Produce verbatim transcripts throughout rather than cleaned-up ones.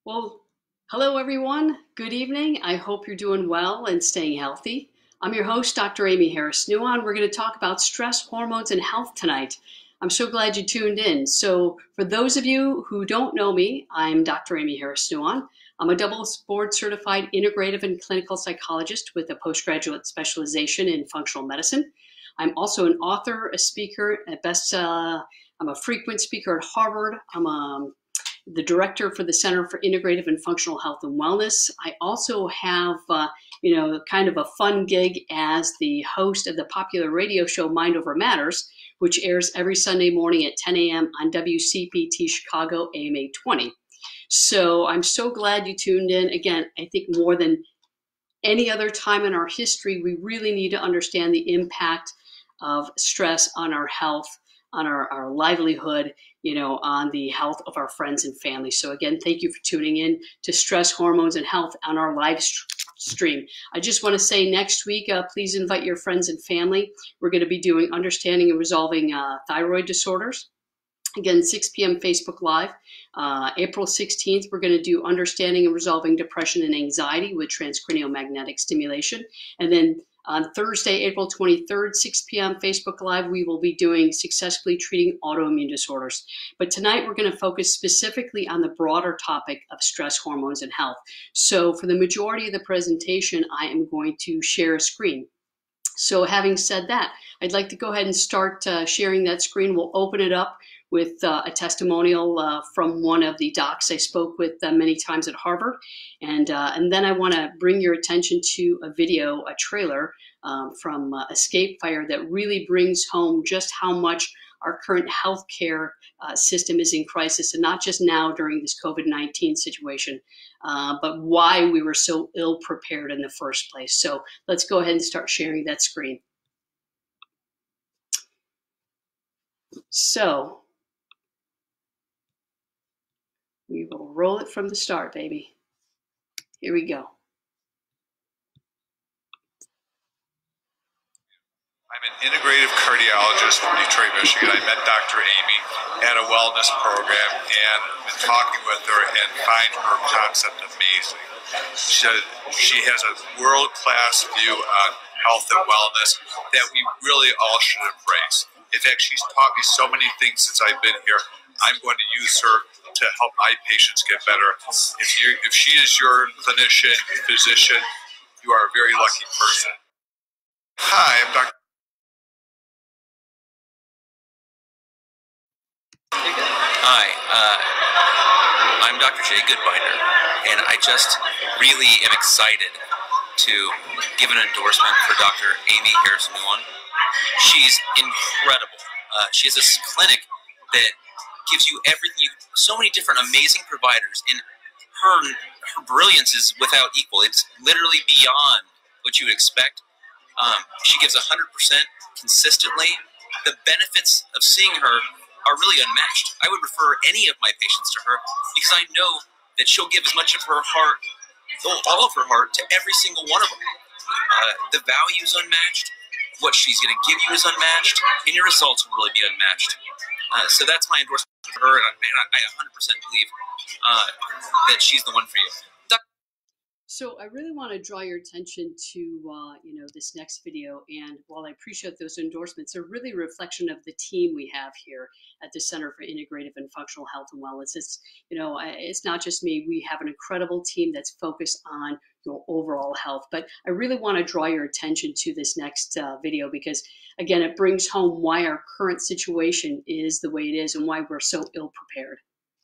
Well, hello everyone. Good evening. I hope you're doing well and staying healthy. I'm your host, Doctor Amy Harris-Nuon. We're going to talk about stress, hormones, and health tonight. I'm so glad you tuned in. So for those of you who don't know me, I'm Doctor Amy Harris-Nuon. I'm a double board certified integrative and clinical psychologist with a postgraduate specialization in functional medicine. I'm also an author, a speaker, a best, uh, I'm a frequent speaker at Harvard. I'm a the director for the Center for Integrative and Functional Health and Wellness. I also have, uh, you know, kind of a fun gig as the host of the popular radio show Mind Over Matters, which airs every Sunday morning at ten A M on W C P T Chicago A M eight twenty. So I'm so glad you tuned in. Again, I think more than any other time in our history, we really need to understand the impact of stress on our health, on our, our livelihood, you know, on the health of our friends and family. So again, thank you for tuning in to Stress, Hormones, and Health on our live st stream. I just want to say next week, uh, please invite your friends and family. We're going to be doing Understanding and Resolving uh, Thyroid Disorders. Again, six P M Facebook Live. Uh, April sixteenth, we're going to do Understanding and Resolving Depression and Anxiety with transcranial magnetic stimulation. And then on Thursday, April twenty-third, six P M Facebook Live, we will be doing Successfully Treating Autoimmune Disorders. But tonight, we're going to focus specifically on the broader topic of stress, hormones, and health. So for the majority of the presentation, I am going to share a screen. So having said that, I'd like to go ahead and start uh, sharing that screen. We'll open it up with uh, a testimonial uh, from one of the docs I spoke with uh, many times at Harvard. And, uh, and then I want to bring your attention to a video, a trailer um, from uh, Escape Fire that really brings home just how much our current healthcare uh, system is in crisis, and not just now during this COVID nineteen situation, uh, but why we were so ill prepared in the first place. So let's go ahead and start sharing that screen. So we will roll it from the start, baby. Here we go. I'm an integrative cardiologist from Detroit, Michigan. I met Doctor Amy at a wellness program and been talking with her and find her concept amazing. She, she has a world-class view on health and wellness that we really all should embrace. In fact, she's taught me so many things since I've been here. I'm going to use her to help my patients get better. If you, if she is your clinician, physician, you are a very lucky person. Hi, I'm Doctor Hi, uh, I'm Doctor Jay Goodbinder, and I just really am excited to give an endorsement for Doctor Amy Harris-Nuon. She's incredible. Uh, she has this clinic that gives you everything, you, so many different amazing providers, and her, her brilliance is without equal. It's literally beyond what you would expect. Um, she gives one hundred percent consistently. The benefits of seeing her are really unmatched. I would refer any of my patients to her because I know that she'll give as much of her heart, all of her heart, to every single one of them. Uh, the value is unmatched. What she's going to give you is unmatched, and your results will really be unmatched. Uh, so that's my endorsement for her, and I, and I one hundred percent believe uh, that she's the one for you. So I really want to draw your attention to, uh, you know, this next video. And while I appreciate those endorsements, they're really a reflection of the team we have here at the Center for Integrative and Functional Health and Wellness. It's, you know, it's not just me. We have an incredible team that's focused on your overall health. But I really want to draw your attention to this next uh, video because, again, it brings home why our current situation is the way it is and why we're so ill prepared.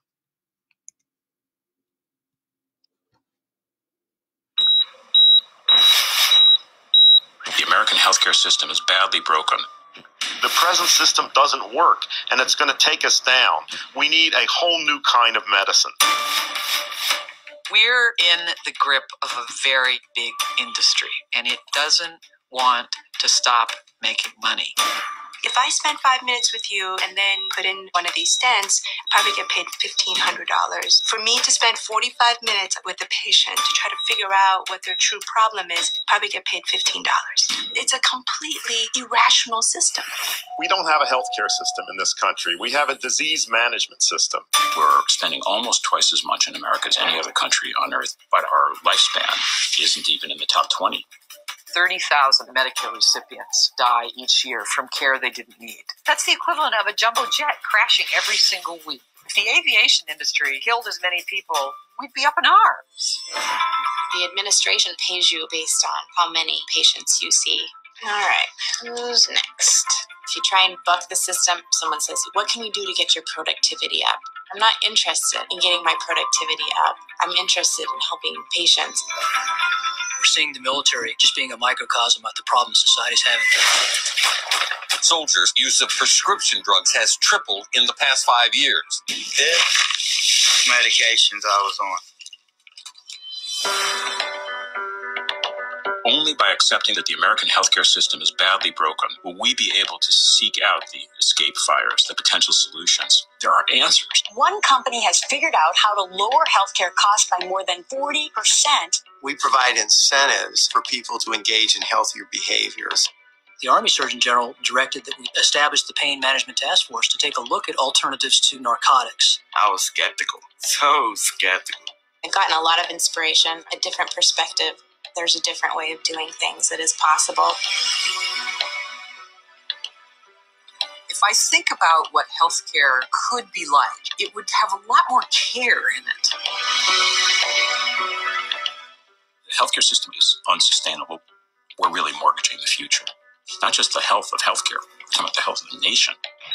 The American healthcare system is badly broken. The present system doesn't work, and it's going to take us down. We need a whole new kind of medicine. We're in the grip of a very big industry, and it doesn't want to stop making money. If I spend five minutes with you and then put in one of these stents, I probably get paid fifteen hundred dollars. For me to spend forty-five minutes with a patient to try to figure out what their true problem is, probably get paid fifteen dollars. It's a completely irrational system. We don't have a healthcare system in this country. We have a disease management system. We're spending almost twice as much in America as any other country on earth, but our lifespan isn't even in the top twenty. thirty thousand Medicare recipients die each year from care they didn't need. That's the equivalent of a jumbo jet crashing every single week. If the aviation industry killed as many people, we'd be up in arms. The administration pays you based on how many patients you see. All right, who's next? If you try and buck the system, someone says, what can we do to get your productivity up? I'm not interested in getting my productivity up. I'm interested in helping patients. We're seeing the military just being a microcosm of the problems society's having. Soldiers' use of prescription drugs has tripled in the past five years. This medications I was on. Only by accepting that the American healthcare system is badly broken will we be able to seek out the escape fires, the potential solutions. There are answers. One company has figured out how to lower healthcare costs by more than forty percent. We provide incentives for people to engage in healthier behaviors. The Army Surgeon General directed that we establish the Pain Management Task Force to take a look at alternatives to narcotics. I was skeptical, so skeptical. I've gotten a lot of inspiration, a different perspective. There's a different way of doing things that is possible. If I think about what healthcare could be like, it would have a lot more care in it. The healthcare system is unsustainable. We're really mortgaging the future. Not just the health of healthcare, we're talking about the health of the nation.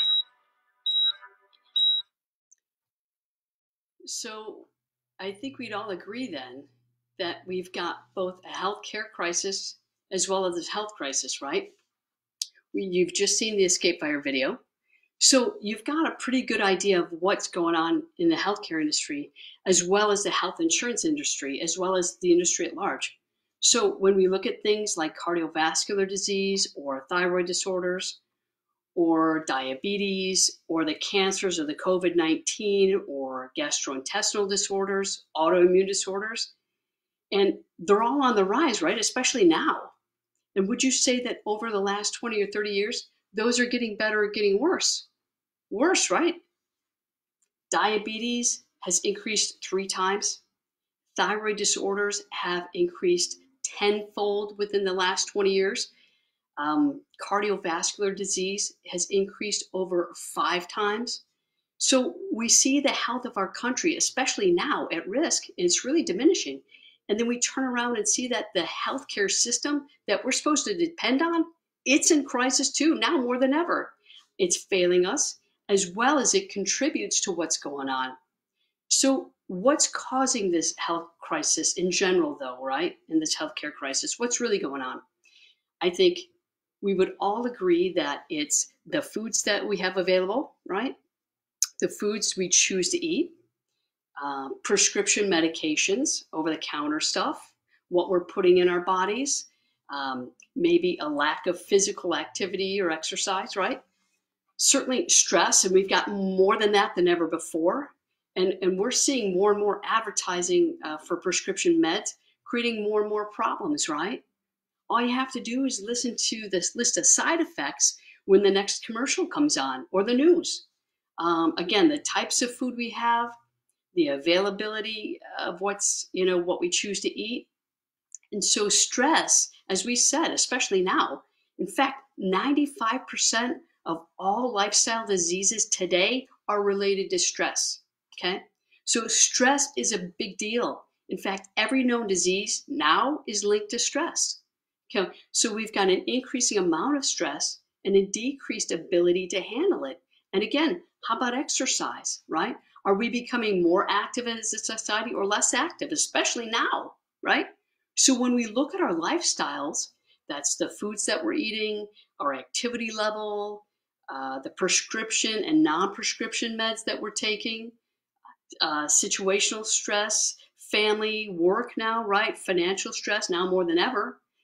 So I think we'd all agree then that we've got both a healthcare crisis as well as a health crisis, right? We, you've just seen the Escape Fire video. So you've got a pretty good idea of what's going on in the healthcare industry, as well as the health insurance industry, as well as the industry at large. So when we look at things like cardiovascular disease or thyroid disorders or diabetes or the cancers of the COVID nineteen or gastrointestinal disorders, autoimmune disorders, and they're all on the rise, right? Especially now. And would you say that over the last twenty or thirty years, those are getting better or getting worse? Worse, right? Diabetes has increased three times. Thyroid disorders have increased tenfold within the last twenty years. Um, cardiovascular disease has increased over five times. So we see the health of our country, especially now, at risk, and it's really diminishing. And then we turn around and see that the healthcare system that we're supposed to depend on, it's in crisis too, now more than ever. It's failing us, as well as it contributes to what's going on. So what's causing this health crisis in general, though, right? In this healthcare crisis, what's really going on? I think we would all agree that it's the foods that we have available, right? The foods we choose to eat, uh, prescription medications, over-the-counter stuff, what we're putting in our bodies, um, maybe a lack of physical activity or exercise, right? Certainly stress, and we've got more than that than ever before. And, and we're seeing more and more advertising uh, for prescription meds, creating more and more problems, right? All you have to do is listen to this list of side effects when the next commercial comes on or the news. Um, again, the types of food we have, the availability of what's, you know, what we choose to eat. And so stress, as we said, especially now, in fact, ninety-five percent of all lifestyle diseases today are related to stress. Okay, so stress is a big deal. In fact, every known disease now is linked to stress. Okay, so we've got an increasing amount of stress and a decreased ability to handle it. And again, how about exercise, right? Are we becoming more active as a society or less active, especially now, right? So when we look at our lifestyles, that's the foods that we're eating, our activity level, uh, the prescription and non-prescription meds that we're taking, Uh, situational stress, family, work now, right? Financial stress now more than ever.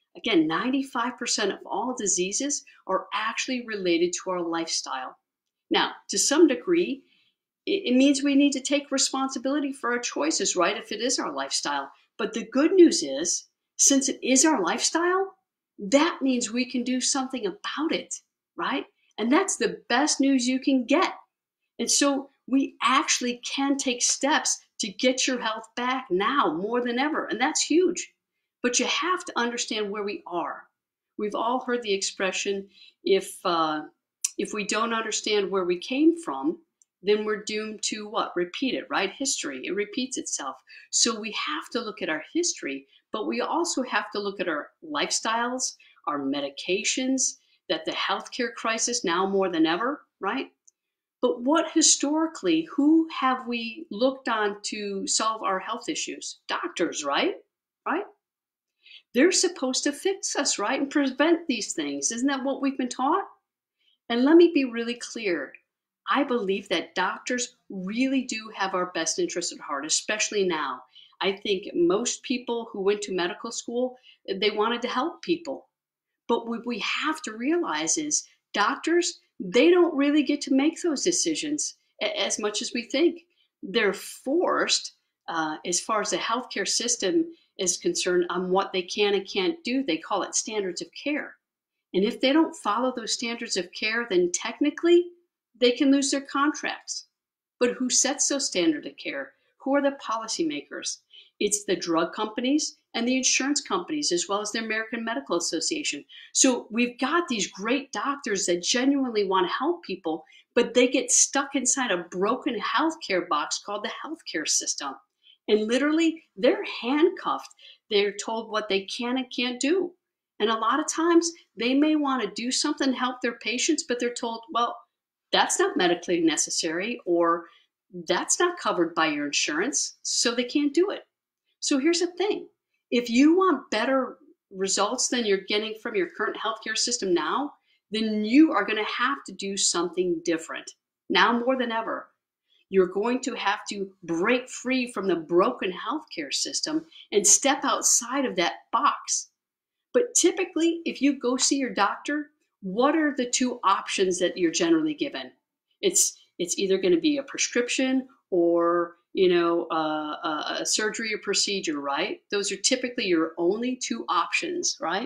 Again, ninety-five percent of all diseases are actually related to our lifestyle. Now, to some degree, it means we need to take responsibility for our choices, right, if it is our lifestyle. But the good news is, since it is our lifestyle, that means we can do something about it, right? And that's the best news you can get. And so we actually can take steps to get your health back now more than ever. And that's huge. But you have to understand where we are. We've all heard the expression, if uh, if we don't understand where we came from, then we're doomed to what? Repeat it, right? History, it repeats itself. So we have to look at our history, but we also have to look at our lifestyles, our medications, that the healthcare crisis now more than ever, right? But what historically, who have we looked on to solve our health issues? Doctors, right? Right? They're supposed to fix us, right? And prevent these things. Isn't that what we've been taught? And let me be really clear. I believe that doctors really do have our best interests at heart, especially now. I think most people who went to medical school, they wanted to help people. But what we have to realize is doctors, they don't really get to make those decisions as much as we think. They're forced, uh, as far as the healthcare system is concerned, on what they can and can't do. They call it standards of care. And if they don't follow those standards of care, then technically they can lose their contracts. But who sets those standards of care? Who are the policymakers? It's the drug companies and the insurance companies, as well as the American Medical Association. So we've got these great doctors that genuinely want to help people, but they get stuck inside a broken healthcare box called the healthcare system. And literally, they're handcuffed. They're told what they can and can't do. And a lot of times, they may want to do something to help their patients, but they're told, well, that's not medically necessary, or that's not covered by your insurance, so they can't do it. So here's the thing. If you want better results than you're getting from your current healthcare system now, then you are going to have to do something different. Now more than ever, you're going to have to break free from the broken healthcare system and step outside of that box. But typically, if you go see your doctor, what are the two options that you're generally given? It's it's either going to be a prescription or, you know, uh, a, a surgery or procedure, right? Those are typically your only two options, right?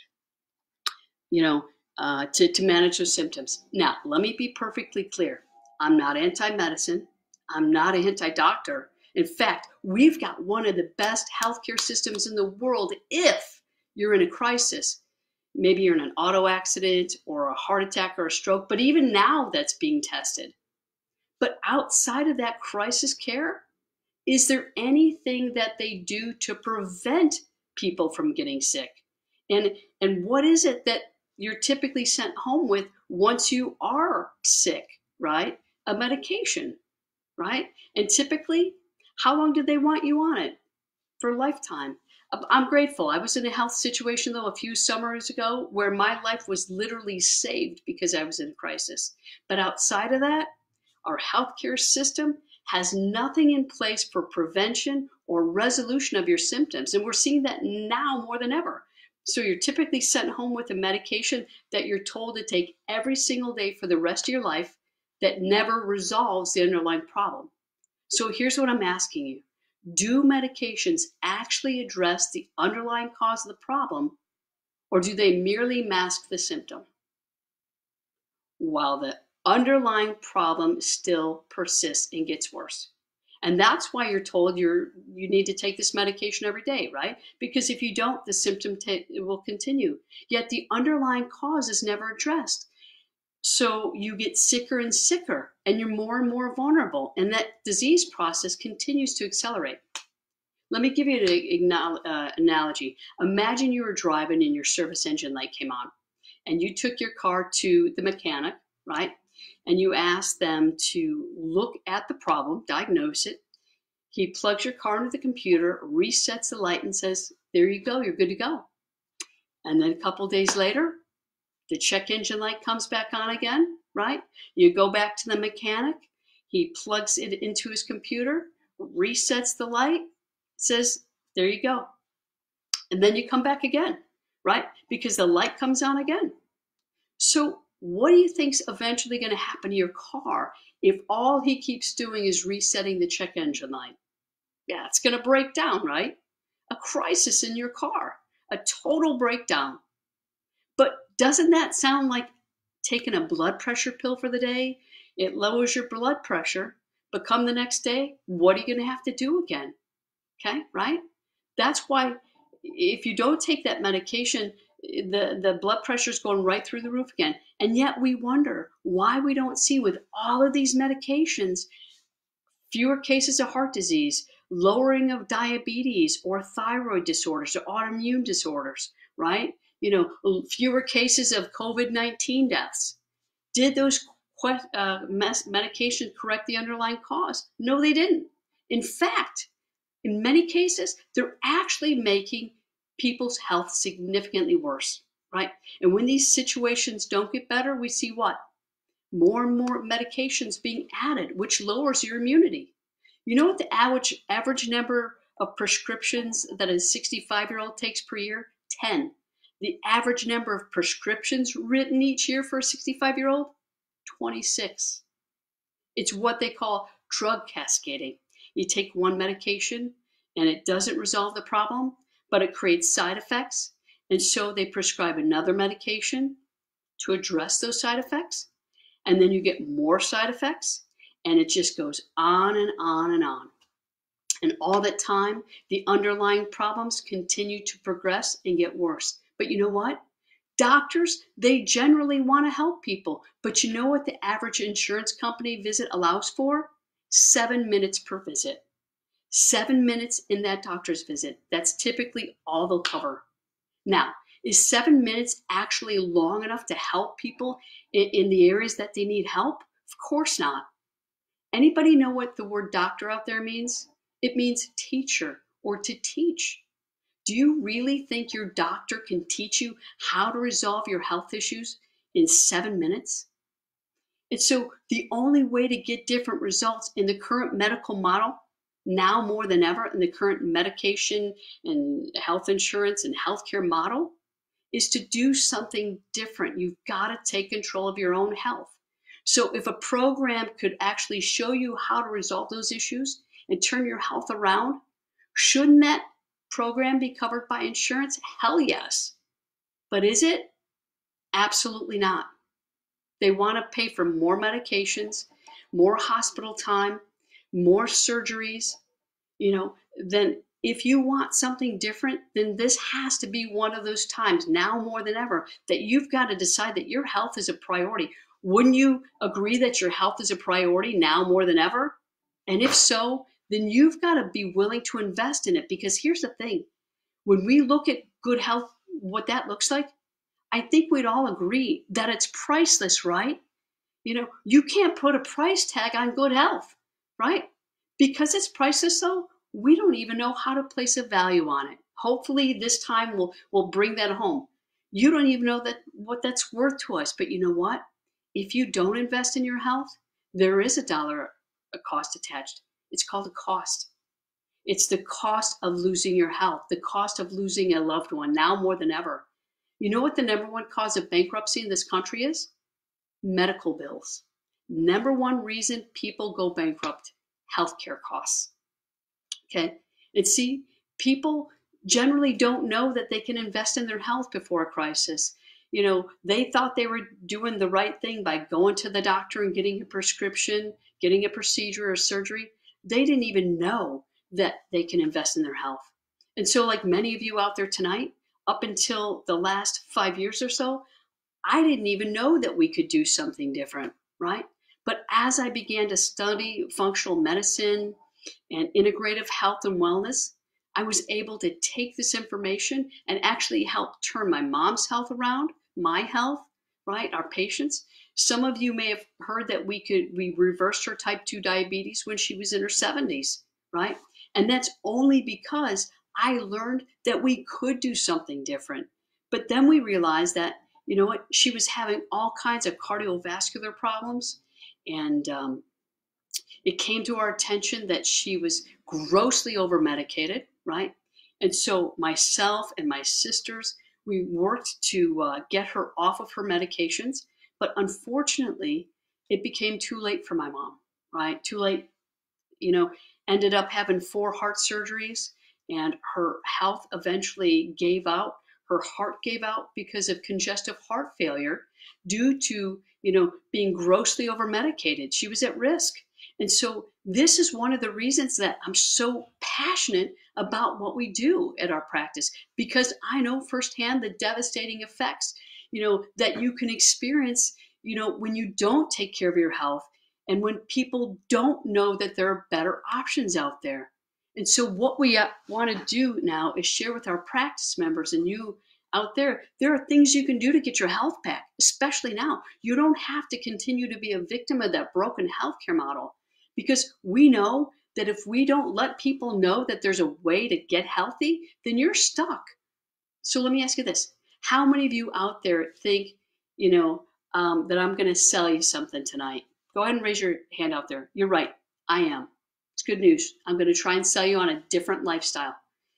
You know, uh, to, to manage those symptoms. Now, let me be perfectly clear. I'm not anti-medicine. I'm not anti-doctor. In fact, we've got one of the best healthcare systems in the world if you're in a crisis. Maybe you're in an auto accident or a heart attack or a stroke, but even now that's being tested. But outside of that crisis care, is there anything that they do to prevent people from getting sick? And, and what is it that you're typically sent home with once you are sick, right? A medication, right? And typically, how long do they want you on it? For a lifetime. I'm grateful. I was in a health situation, though, a few summers ago where my life was literally saved because I was in a crisis. But outside of that, our healthcare system has nothing in place for prevention or resolution of your symptoms. And we're seeing that now more than ever. So you're typically sent home with a medication that you're told to take every single day for the rest of your life that never resolves the underlying problem. So here's what I'm asking you. Do medications actually address the underlying cause of the problem, or do they merely mask the symptom while the underlying problem still persists and gets worse? And that's why you're told you're, you need to take this medication every day, right? Because if you don't, the symptom t- will continue. Yet the underlying cause is never addressed. So you get sicker and sicker, and you're more and more vulnerable, and that disease process continues to accelerate. Let me give you an uh, analogy. Imagine you were driving and your service engine light came on, and you took your car to the mechanic, right? And you asked them to look at the problem, diagnose it. He plugs your car into the computer, resets the light, and says, there you go, you're good to go. And then a couple days later, the check engine light comes back on again, right? You go back to the mechanic. He plugs it into his computer, resets the light, says, there you go. And then you come back again. right? Because the light comes on again. So what do you think's eventually going to happen to your car if all he keeps doing is resetting the check engine light? Yeah, it's going to break down, right? A crisis in your car, a total breakdown. But doesn't that sound like taking a blood pressure pill for the day? It lowers your blood pressure, but come the next day, what are you going to have to do again? Okay, right? That's why if you don't take that medication, the, the blood pressure is going right through the roof again. And yet we wonder why we don't see with all of these medications, fewer cases of heart disease, lowering of diabetes or thyroid disorders or autoimmune disorders, right? You know, fewer cases of COVID nineteen deaths. Did those uh, medications correct the underlying cause? No, they didn't. In fact, in many cases, they're actually making people's health significantly worse, right? And when these situations don't get better, we see what? More and more medications being added, which lowers your immunity. You know what the average, average number of prescriptions that a sixty-five-year-old takes per year? ten. The average number of prescriptions written each year for a sixty-five-year-old? twenty-six. It's what they call drug cascading. You take one medication and it doesn't resolve the problem, but it creates side effects. And so they prescribe another medication to address those side effects. And then you get more side effects. And it just goes on and on and on. And all that time, the underlying problems continue to progress and get worse. But you know what? Doctors, they generally want to help people. But you know what the average insurance company visit allows for? Seven minutes per visit. Seven minutes in that doctor's visit. That's typically all they'll cover. Now, is seven minutes actually long enough to help people in, in the areas that they need help? Of course not. Anybody know what the word doctor out there means? It means teacher or to teach. Do you really think your doctor can teach you how to resolve your health issues in seven minutes? And so the only way to get different results in the current medical model, now more than ever in the current medication and health insurance and healthcare model, is to do something different. You've got to take control of your own health. So if a program could actually show you how to resolve those issues and turn your health around, shouldn't that program be covered by insurance? Hell yes. But is it? Absolutely not. They want to pay for more medications, more hospital time, more surgeries. You know, then if you want something different, then this has to be one of those times, now more than ever, that you've got to decide that your health is a priority. Wouldn't you agree that your health is a priority now more than ever? And if so, then you've got to be willing to invest in it. Because here's the thing, when we look at good health, what that looks like, I think we'd all agree that it's priceless, right? You know, you can't put a price tag on good health, right? Because it's priceless, though, we don't even know how to place a value on it. Hopefully this time we'll, we'll bring that home. You don't even know that what that's worth to us. But you know what? If you don't invest in your health, there is a dollar a cost attached. It's called a cost. It's the cost of losing your health, the cost of losing a loved one, now more than ever. You know what the number one cause of bankruptcy in this country is? Medical bills. Number one reason people go bankrupt, healthcare costs. Okay, and see, people generally don't know that they can invest in their health before a crisis. You know, they thought they were doing the right thing by going to the doctor and getting a prescription, getting a procedure or surgery. They didn't even know that they can invest in their health. And so like many of you out there tonight, up until the last five years or so, I didn't even know that we could do something different, right? But as I began to study functional medicine and integrative health and wellness, I was able to take this information and actually help turn my mom's health around, my health, right? Our patients. Some of you may have heard that we could, we reversed her type two diabetes when she was in her seventies, right? And that's only because I learned that we could do something different. But then we realized that, you know what, she was having all kinds of cardiovascular problems. And um, it came to our attention that she was grossly over-medicated, right? And so myself and my sisters, We worked to uh, get her off of her medications, but unfortunately, it became too late for my mom, right? Too late, you know, ended up having four heart surgeries, and her health eventually gave out. Her heart gave out because of congestive heart failure due to, you know, being grossly over-medicated. She was at risk. And so this is one of the reasons that I'm so passionate about what we do at our practice, because I know firsthand the devastating effects, you know, that you can experience, you know, when you don't take care of your health and when people don't know that there are better options out there. And so what we want to do now is share with our practice members and you out there, there are things you can do to get your health back, especially now. You don't have to continue to be a victim of that broken healthcare model, because we know that if we don't let people know that there's a way to get healthy, then you're stuck. So let me ask you this. How many of you out there think, you know, um, that I'm going to sell you something tonight? Go ahead and raise your hand out there. You're right. I am. It's good news. I'm going to try and sell you on a different lifestyle.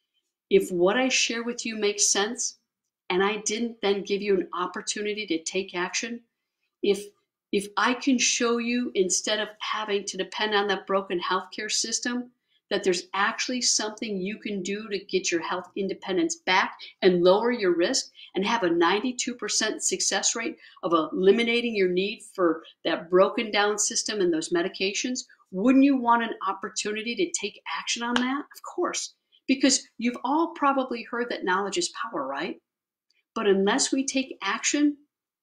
If what I share with you makes sense, and I didn't then give you an opportunity to take action, if if I can show you, instead of having to depend on that broken healthcare system, that there's actually something you can do to get your health independence back and lower your risk and have a ninety-two percent success rate of eliminating your need for that broken down system and those medications, wouldn't you want an opportunity to take action on that? Of course, because you've all probably heard that knowledge is power, right? But unless we take action,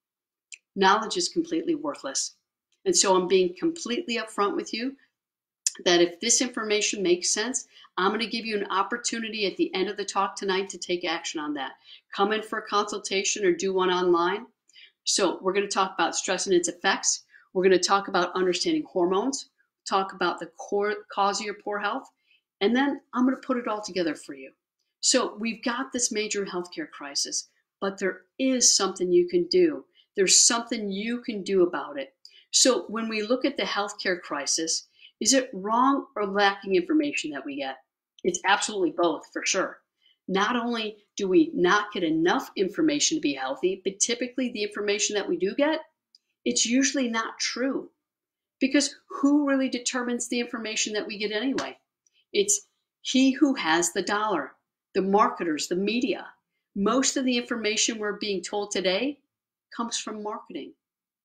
knowledge is completely worthless. And so I'm being completely upfront with you that if this information makes sense, I'm going to give you an opportunity at the end of the talk tonight to take action on that. Come in for a consultation or do one online. So we're going to talk about stress and its effects. We're going to talk about understanding hormones, talk about the core cause of your poor health, and then I'm going to put it all together for you. So we've got this major healthcare crisis, but there is something you can do. There's something you can do about it. So when we look at the healthcare crisis, is it wrong or lacking information that we get? It's absolutely both, for sure. Not only do we not get enough information to be healthy, but typically the information that we do get, it's usually not true. Because who really determines the information that we get anyway? It's he who has the dollar, the marketers, the media. Most of the information we're being told today comes from marketing.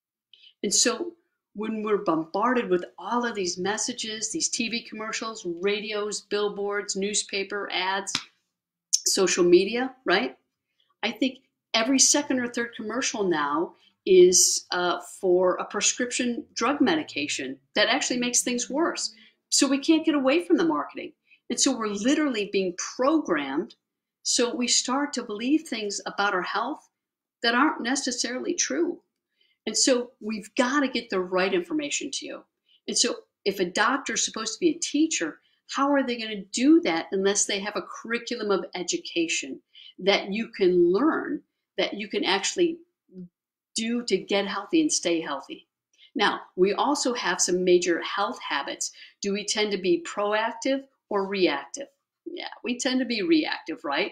And so when we're bombarded with all of these messages, these T V commercials, radios, billboards, newspaper ads, social media, right? I think every second or third commercial now is uh, for a prescription drug medication that actually makes things worse. So we can't get away from the marketing. And so we're literally being programmed. So we start to believe things about our health that aren't necessarily true. And so we've got to get the right information to you. And so if a doctor is supposed to be a teacher, how are they going to do that unless they have a curriculum of education that you can learn, that you can actually do to get healthy and stay healthy? Now, we also have some major health habits. Do we tend to be proactive or reactive? Yeah, we tend to be reactive, right?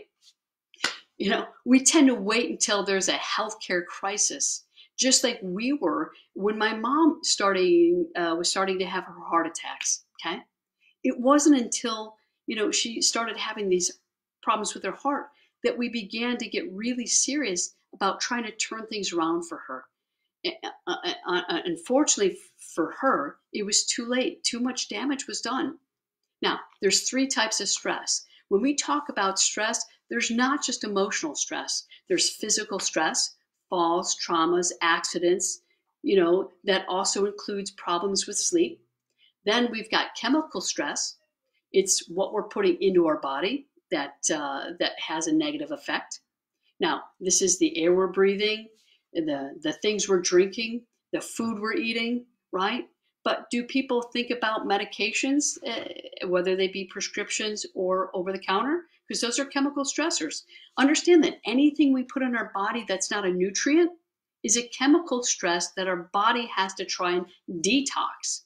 You know, we tend to wait until there's a healthcare crisis, just like we were when my mom starting uh, was starting to have her heart attacks. Okay, it wasn't until, you know, she started having these problems with her heart that we began to get really serious about trying to turn things around for her. Uh, uh, uh, unfortunately for her, it was too late. Too much damage was done. Now, there's three types of stress. When we talk about stress, there's not just emotional stress. There's physical stress, falls, traumas, accidents, you know, that also includes problems with sleep. Then we've got chemical stress. It's what we're putting into our body that, uh, that has a negative effect. Now, this is the air we're breathing, the, the things we're drinking, the food we're eating, right? But do people think about medications, uh, whether they be prescriptions or over the counter? Because those are chemical stressors. Understand that anything we put in our body that's not a nutrient is a chemical stress that our body has to try and detox.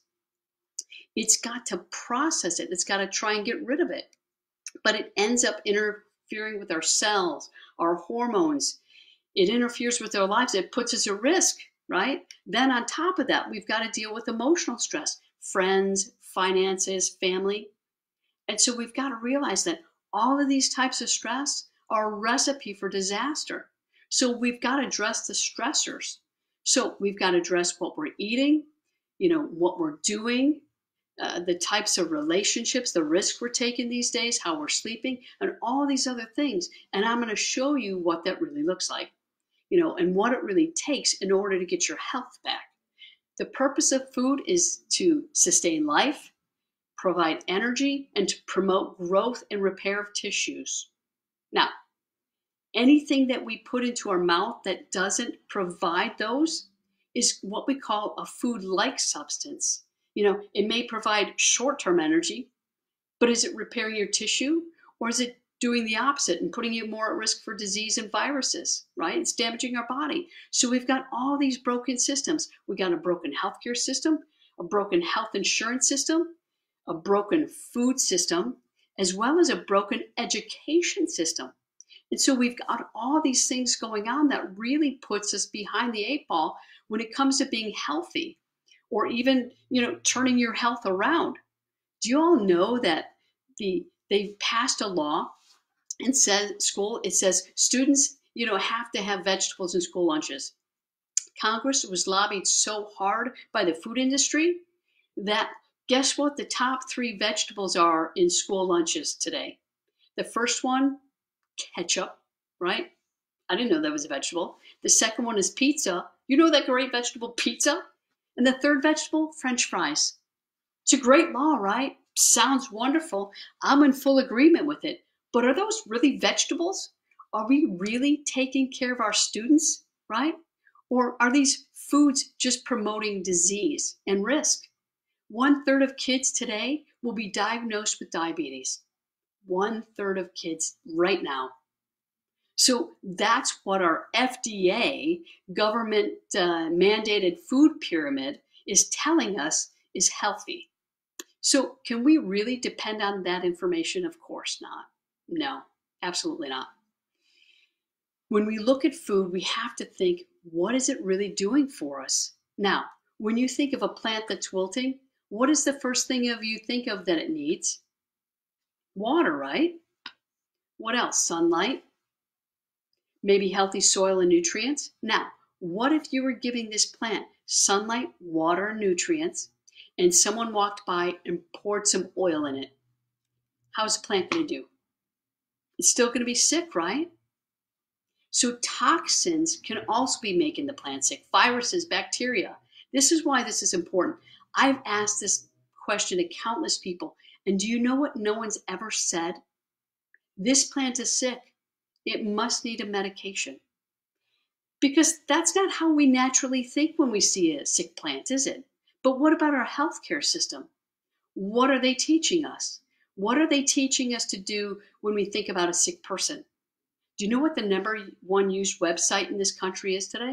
It's got to process it. It's got to try and get rid of it. But it ends up interfering with our cells, our hormones. It interferes with our lives. It puts us at risk, right? Then on top of that, we've got to deal with emotional stress, friends, finances, family. And so we've got to realize that all of these types of stress are a recipe for disaster. So we've got to address the stressors. So we've got to address what we're eating, you know, what we're doing, uh, the types of relationships, the risks we're taking these days, how we're sleeping, and all these other things. And I'm going to show you what that really looks like, you know, and what it really takes in order to get your health back. The purpose of food is to sustain life, provide energy, and to promote growth and repair of tissues. Now, anything that we put into our mouth that doesn't provide those is what we call a food-like substance. You know, it may provide short-term energy, but is it repairing your tissue, or is it doing the opposite and putting you more at risk for disease and viruses, right? It's damaging our body. So we've got all these broken systems. We've got a broken healthcare system, a broken health insurance system, a broken food system, as well as a broken education system. And so we've got all these things going on that really puts us behind the eight ball when it comes to being healthy, or even, you know, turning your health around. Do you all know that the they passed a law and says school, it says students, you know, have to have vegetables in school lunches. Congress was lobbied so hard by the food industry that guess what the top three vegetables are in school lunches today? The first one, ketchup, right? I didn't know that was a vegetable. The second one is pizza. You know that great vegetable pizza? And the third vegetable, French fries. It's a great law, right? Sounds wonderful. I'm in full agreement with it. But are those really vegetables? Are we really taking care of our students, right? Or are these foods just promoting disease and risk? One third of kids today will be diagnosed with diabetes. One third of kids right now. So that's what our F D A, government uh, mandated food pyramid, is telling us is healthy. So can we really depend on that information? Of course not. No, absolutely not. When we look at food, we have to think, what is it really doing for us? Now, when you think of a plant that's wilting, what is the first thing of you think of that it needs? Water, right? What else? Sunlight? Maybe healthy soil and nutrients? Now, what if you were giving this plant sunlight, water, and nutrients, and someone walked by and poured some oil in it? How's the plant going to do? It's still going to be sick, right? So toxins can also be making the plant sick. Viruses, bacteria. This is why this is important. I've asked this question to countless people, and do you know what no one's ever said? This plant is sick. It must need a medication. Because that's not how we naturally think when we see a sick plant, is it? But what about our healthcare system? What are they teaching us? What are they teaching us to do when we think about a sick person? Do you know what the number one used website in this country is today?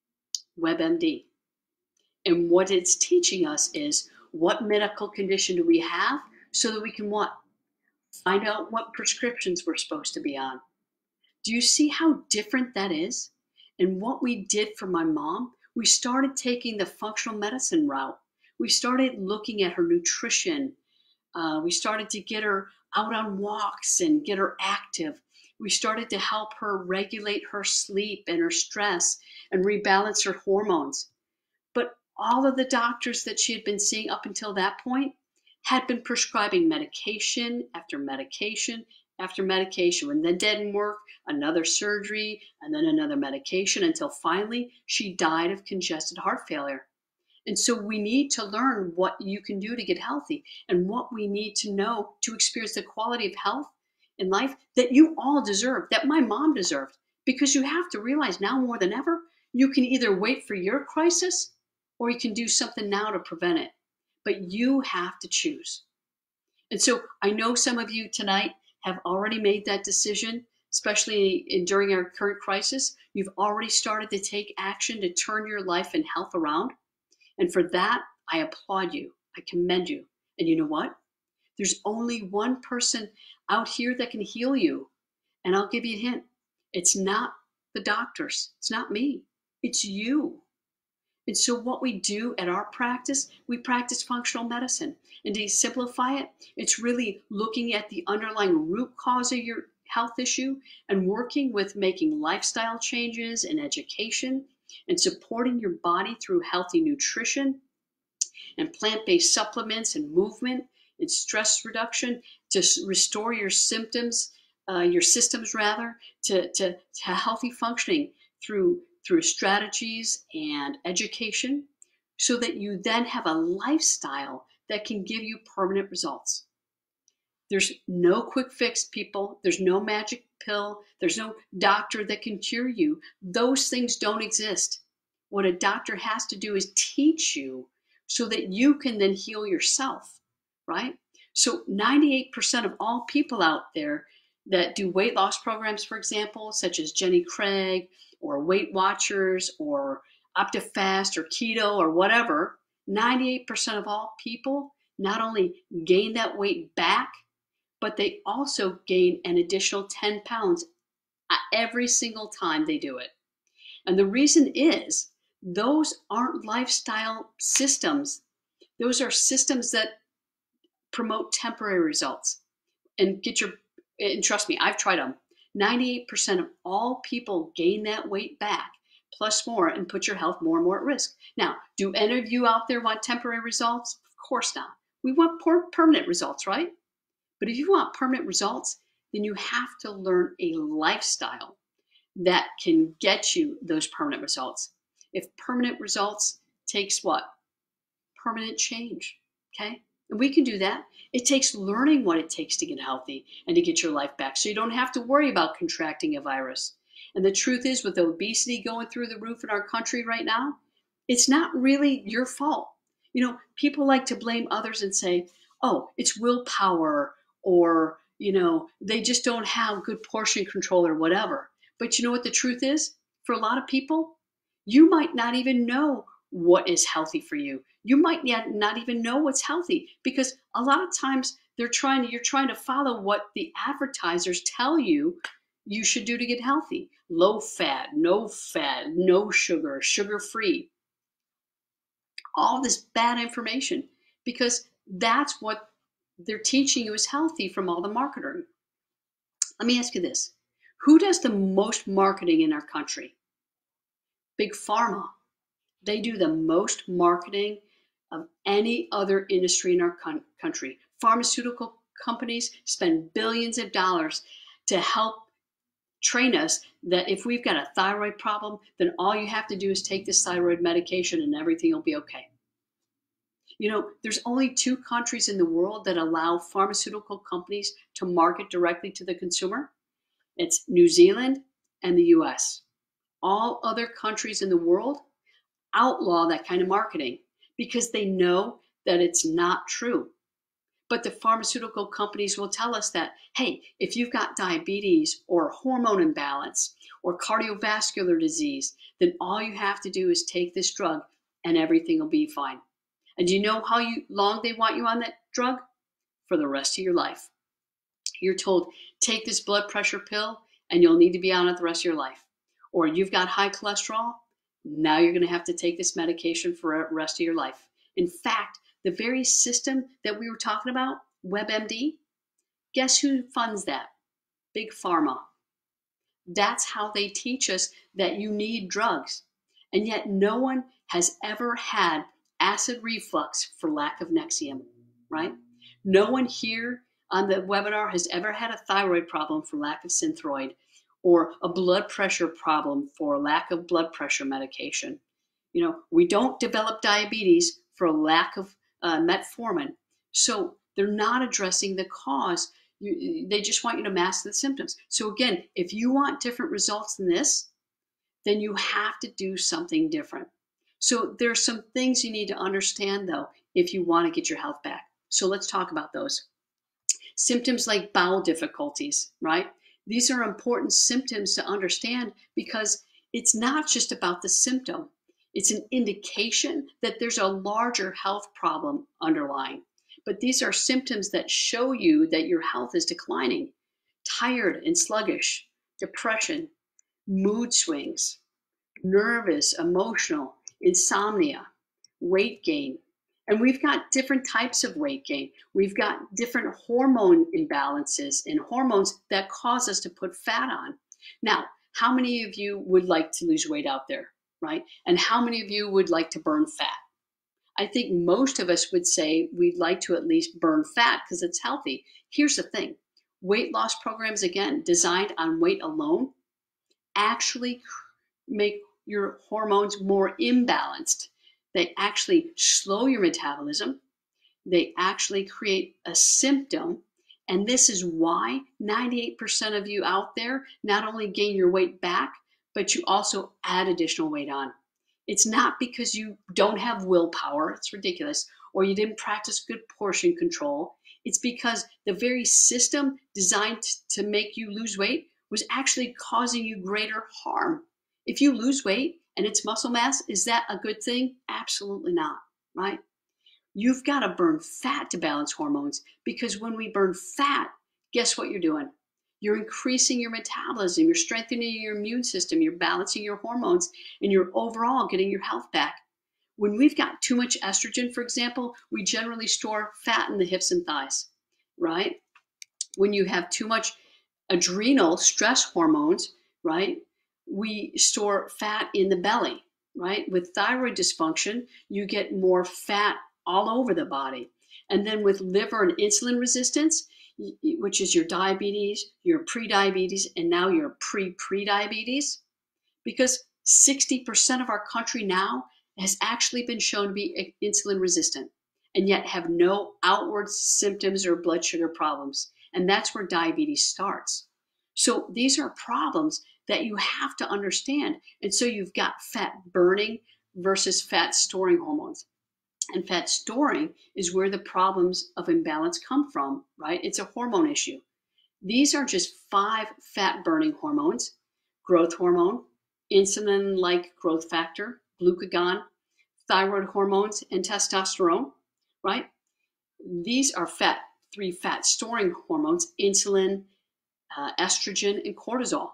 WebMD. And what it's teaching us is, what medical condition do we have so that we can what? Find out what prescriptions we're supposed to be on. Do you see how different that is? And what we did for my mom, we started taking the functional medicine route. We started looking at her nutrition. Uh, we started to get her out on walks and get her active. We started to help her regulate her sleep and her stress and rebalance her hormones. But all of the doctors that she had been seeing up until that point had been prescribing medication after medication after medication. When that didn't work, another surgery, and then another medication, until finally she died of congested heart failure. And so we need to learn what you can do to get healthy, and what we need to know to experience the quality of health in life that you all deserve, that my mom deserved. Because you have to realize now more than ever, you can either wait for your crisis or you can do something now to prevent it. But you have to choose. And so I know some of you tonight have already made that decision, especially in, during our current crisis. You've already started to take action to turn your life and health around. And for that, I applaud you. I commend you. And you know what? There's only one person out here that can heal you. And I'll give you a hint. It's not the doctors. It's not me. It's you. And so what we do at our practice, we practice functional medicine. And to simplify it, it's really looking at the underlying root cause of your health issue and working with making lifestyle changes and education and supporting your body through healthy nutrition and plant-based supplements and movement and stress reduction to restore your symptoms, uh, your systems rather, to, to, to healthy functioning through, through strategies and education so that you then have a lifestyle that can give you permanent results. There's no quick fix, people. There's no magic pill. There's no doctor that can cure you. Those things don't exist. What a doctor has to do is teach you so that you can then heal yourself, right? So ninety-eight percent of all people out there that do weight loss programs, for example, such as Jenny Craig or Weight Watchers or OptiFast or Keto or whatever, ninety-eight percent of all people not only gain that weight back, but they also gain an additional ten pounds every single time they do it. And the reason is those aren't lifestyle systems. Those are systems that promote temporary results and get your, and trust me, I've tried them. ninety-eight percent of all people gain that weight back plus more and put your health more and more at risk. Now, do any of you out there want temporary results? Of course not. We want permanent results, right? But if you want permanent results, then you have to learn a lifestyle that can get you those permanent results. If permanent results takes what? Permanent change, okay? And we can do that. It takes learning what it takes to get healthy and to get your life back so you don't have to worry about contracting a virus. And the truth is, with obesity going through the roof in our country right now, it's not really your fault. You know, people like to blame others and say, oh, it's willpower, or, you know, they just don't have good portion control or whatever. But you know what the truth is? For a lot of people, you might not even know what is healthy for you. You might not even know what's healthy because a lot of times they're trying to, you're trying to follow what the advertisers tell you you should do to get healthy. Low fat, no fat, no sugar, sugar-free. All this bad information because that's what they're teaching you is healthy from all the marketing. Let me ask you this. Who does the most marketing in our country? Big Pharma. They do the most marketing of any other industry in our country. Pharmaceutical companies spend billions of dollars to help train us that if we've got a thyroid problem, then all you have to do is take this thyroid medication and everything will be okay. You know, there's only two countries in the world that allow pharmaceutical companies to market directly to the consumer. It's New Zealand and the U S. All other countries in the world outlaw that kind of marketing because they know that it's not true. But the pharmaceutical companies will tell us that, hey, if you've got diabetes or hormone imbalance or cardiovascular disease, then all you have to do is take this drug and everything will be fine. And do you know how you, long they want you on that drug? For the rest of your life. You're told, take this blood pressure pill and you'll need to be on it the rest of your life. Or you've got high cholesterol, now you're going to have to take this medication for the rest of your life. In fact, the very system that we were talking about, WebMD, guess who funds that? Big Pharma. That's how they teach us that you need drugs. And yet no one has ever had acid reflux for lack of Nexium, right? No one here on the webinar has ever had a thyroid problem for lack of Synthroid or a blood pressure problem for lack of blood pressure medication. You know, we don't develop diabetes for a lack of uh, metformin. So they're not addressing the cause. You, they just want you to mask the symptoms. So again, if you want different results than this, then you have to do something different. So there's some things you need to understand though, if you want to get your health back. So let's talk about those. Symptoms like bowel difficulties, right? These are important symptoms to understand because it's not just about the symptom. It's an indication that there's a larger health problem underlying. But these are symptoms that show you that your health is declining. Tired and sluggish, depression, mood swings, nervous, emotional, insomnia, weight gain. And we've got different types of weight gain. We've got different hormone imbalances and hormones that cause us to put fat on. Now, how many of you would like to lose weight out there, right? And how many of you would like to burn fat? I think most of us would say we'd like to at least burn fat because it's healthy. Here's the thing. Weight loss programs, again, designed on weight alone, actually make your hormones more imbalanced. They actually slow your metabolism. They actually create a symptom. And this is why ninety-eight percent of you out there not only gain your weight back, but you also add additional weight on. It's not because you don't have willpower, it's ridiculous, or you didn't practice good portion control. It's because the very system designed to make you lose weight was actually causing you greater harm. If you lose weight and it's muscle mass, is that a good thing? Absolutely not, right? You've got to burn fat to balance hormones, because when we burn fat, guess what you're doing? You're increasing your metabolism, you're strengthening your immune system, you're balancing your hormones, and you're overall getting your health back. When we've got too much estrogen, for example, we generally store fat in the hips and thighs, right? When you have too much adrenal stress hormones, right, we store fat in the belly, right? With thyroid dysfunction, you get more fat all over the body. And then with liver and insulin resistance, which is your diabetes, your pre-diabetes, and now your pre-pre-diabetes, because sixty percent of our country now has actually been shown to be insulin resistant and yet have no outward symptoms or blood sugar problems. And that's where diabetes starts. So these are problems that you have to understand. And so you've got fat burning versus fat storing hormones. And fat storing is where the problems of imbalance come from, right? It's a hormone issue. These are just five fat burning hormones: growth hormone, insulin-like growth factor, glucagon, thyroid hormones, and testosterone, right? These are fat, three fat storing hormones: insulin, uh, estrogen, and cortisol.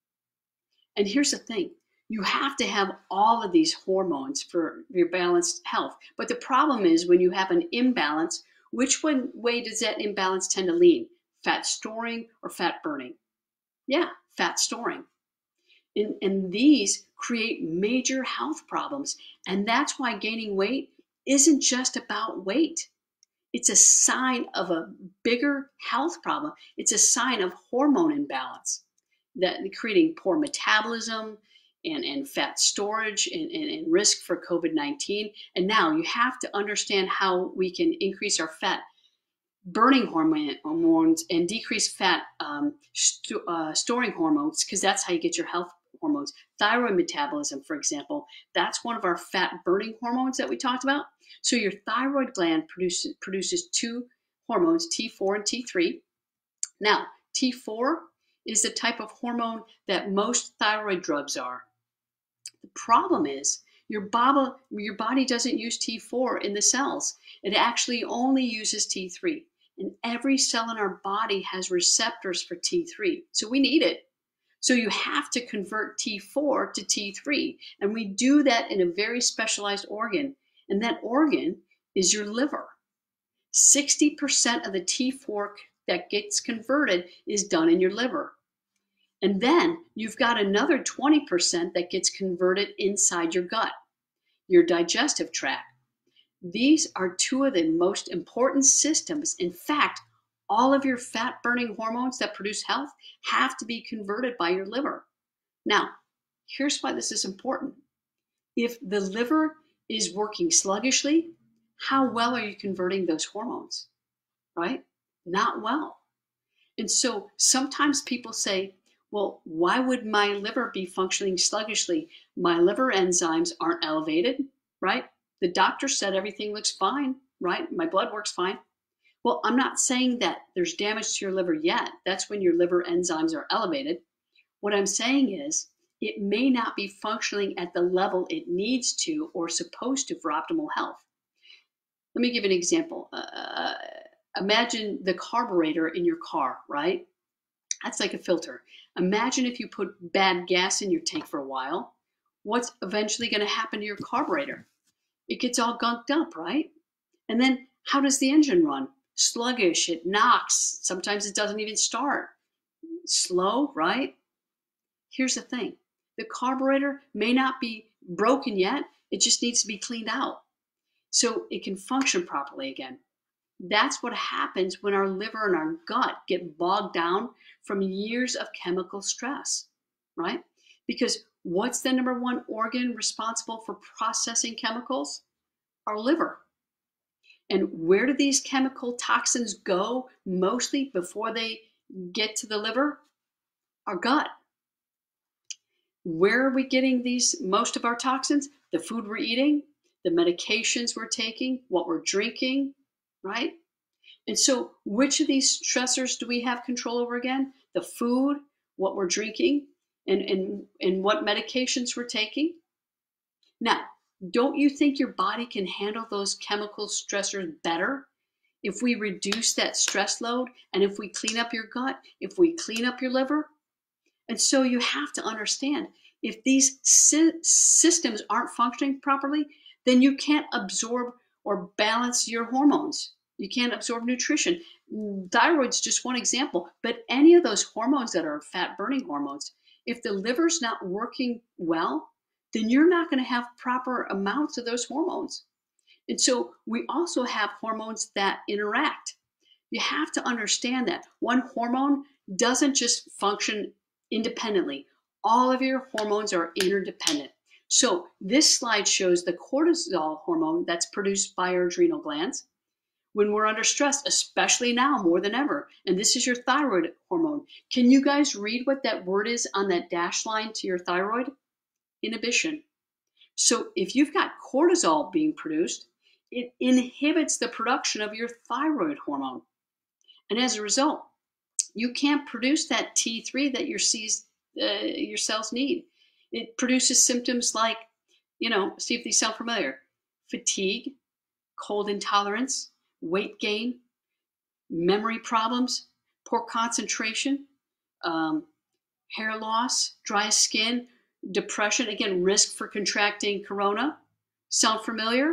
And here's the thing. You have to have all of these hormones for your balanced health. But the problem is when you have an imbalance, which one way does that imbalance tend to lean? Fat storing or fat burning? Yeah, fat storing. And, and these create major health problems. And that's why gaining weight isn't just about weight. It's a sign of a bigger health problem. It's a sign of hormone imbalance, that creating poor metabolism, and, and fat storage and, and, and risk for COVID nineteen. And now you have to understand how we can increase our fat burning hormones and decrease fat um, st uh, storing hormones, because that's how you get your health hormones. Thyroid metabolism, for example, that's one of our fat burning hormones that we talked about. So your thyroid gland produces, produces two hormones, T four and T three. Now, T four is the type of hormone that most thyroid drugs are. The problem is your, baba, your body doesn't use T four in the cells. It actually only uses T three. And every cell in our body has receptors for T three. So we need it. So you have to convert T four to T three. And we do that in a very specialized organ. And that organ is your liver. sixty percent of the T four that gets converted is done in your liver. And then you've got another twenty percent that gets converted inside your gut, your digestive tract. These are two of the most important systems. In fact, all of your fat burning hormones that produce health have to be converted by your liver. Now, here's why this is important. If the liver is working sluggishly, how well are you converting those hormones, right? Not well. And so sometimes people say, well, why would my liver be functioning sluggishly? My liver enzymes aren't elevated, right? The doctor said everything looks fine, right? My blood works fine. Well, I'm not saying that there's damage to your liver yet. That's when your liver enzymes are elevated. What I'm saying is it may not be functioning at the level it needs to or supposed to for optimal health. Let me give an example. Uh, imagine the carburetor in your car, right? That's like a filter. Imagine if you put bad gas in your tank for a while, what's eventually going to happen to your carburetor? It gets all gunked up, right? And then how does the engine run? Sluggish, it knocks. Sometimes it doesn't even start. Slow, right? Here's the thing. The carburetor may not be broken yet. It just needs to be cleaned out so it can function properly again. That's what happens when our liver and our gut get bogged down from years of chemical stress, right? Because what's the number one organ responsible for processing chemicals? Our liver. And where do these chemical toxins go mostly before they get to the liver? Our gut. Where are we getting these most of our toxins? The food we're eating, the medications we're taking, what we're drinking, right? And so which of these stressors do we have control over again? The food, what we're drinking, and, and, and what medications we're taking? Now, don't you think your body can handle those chemical stressors better if we reduce that stress load and if we clean up your gut, if we clean up your liver? And so you have to understand, if these sy- systems aren't functioning properly, then you can't absorb or balance your hormones. You can't absorb nutrition. Thyroid's just one example, but any of those hormones that are fat-burning hormones, if the liver's not working well, then you're not going to have proper amounts of those hormones. And so we also have hormones that interact. You have to understand that one hormone doesn't just function independently. All of your hormones are interdependent. So this slide shows the cortisol hormone that's produced by our adrenal glands when we're under stress, especially now more than ever. And this is your thyroid hormone. Can you guys read what that word is on that dash line to your thyroid? Inhibition. So if you've got cortisol being produced, it inhibits the production of your thyroid hormone. And as a result, you can't produce that T three that your, C's, uh, your cells need. It produces symptoms like, you know, see if these sound familiar. Fatigue, cold intolerance, weight gain, memory problems, poor concentration, um, hair loss, dry skin, depression, again, risk for contracting corona. Sound familiar?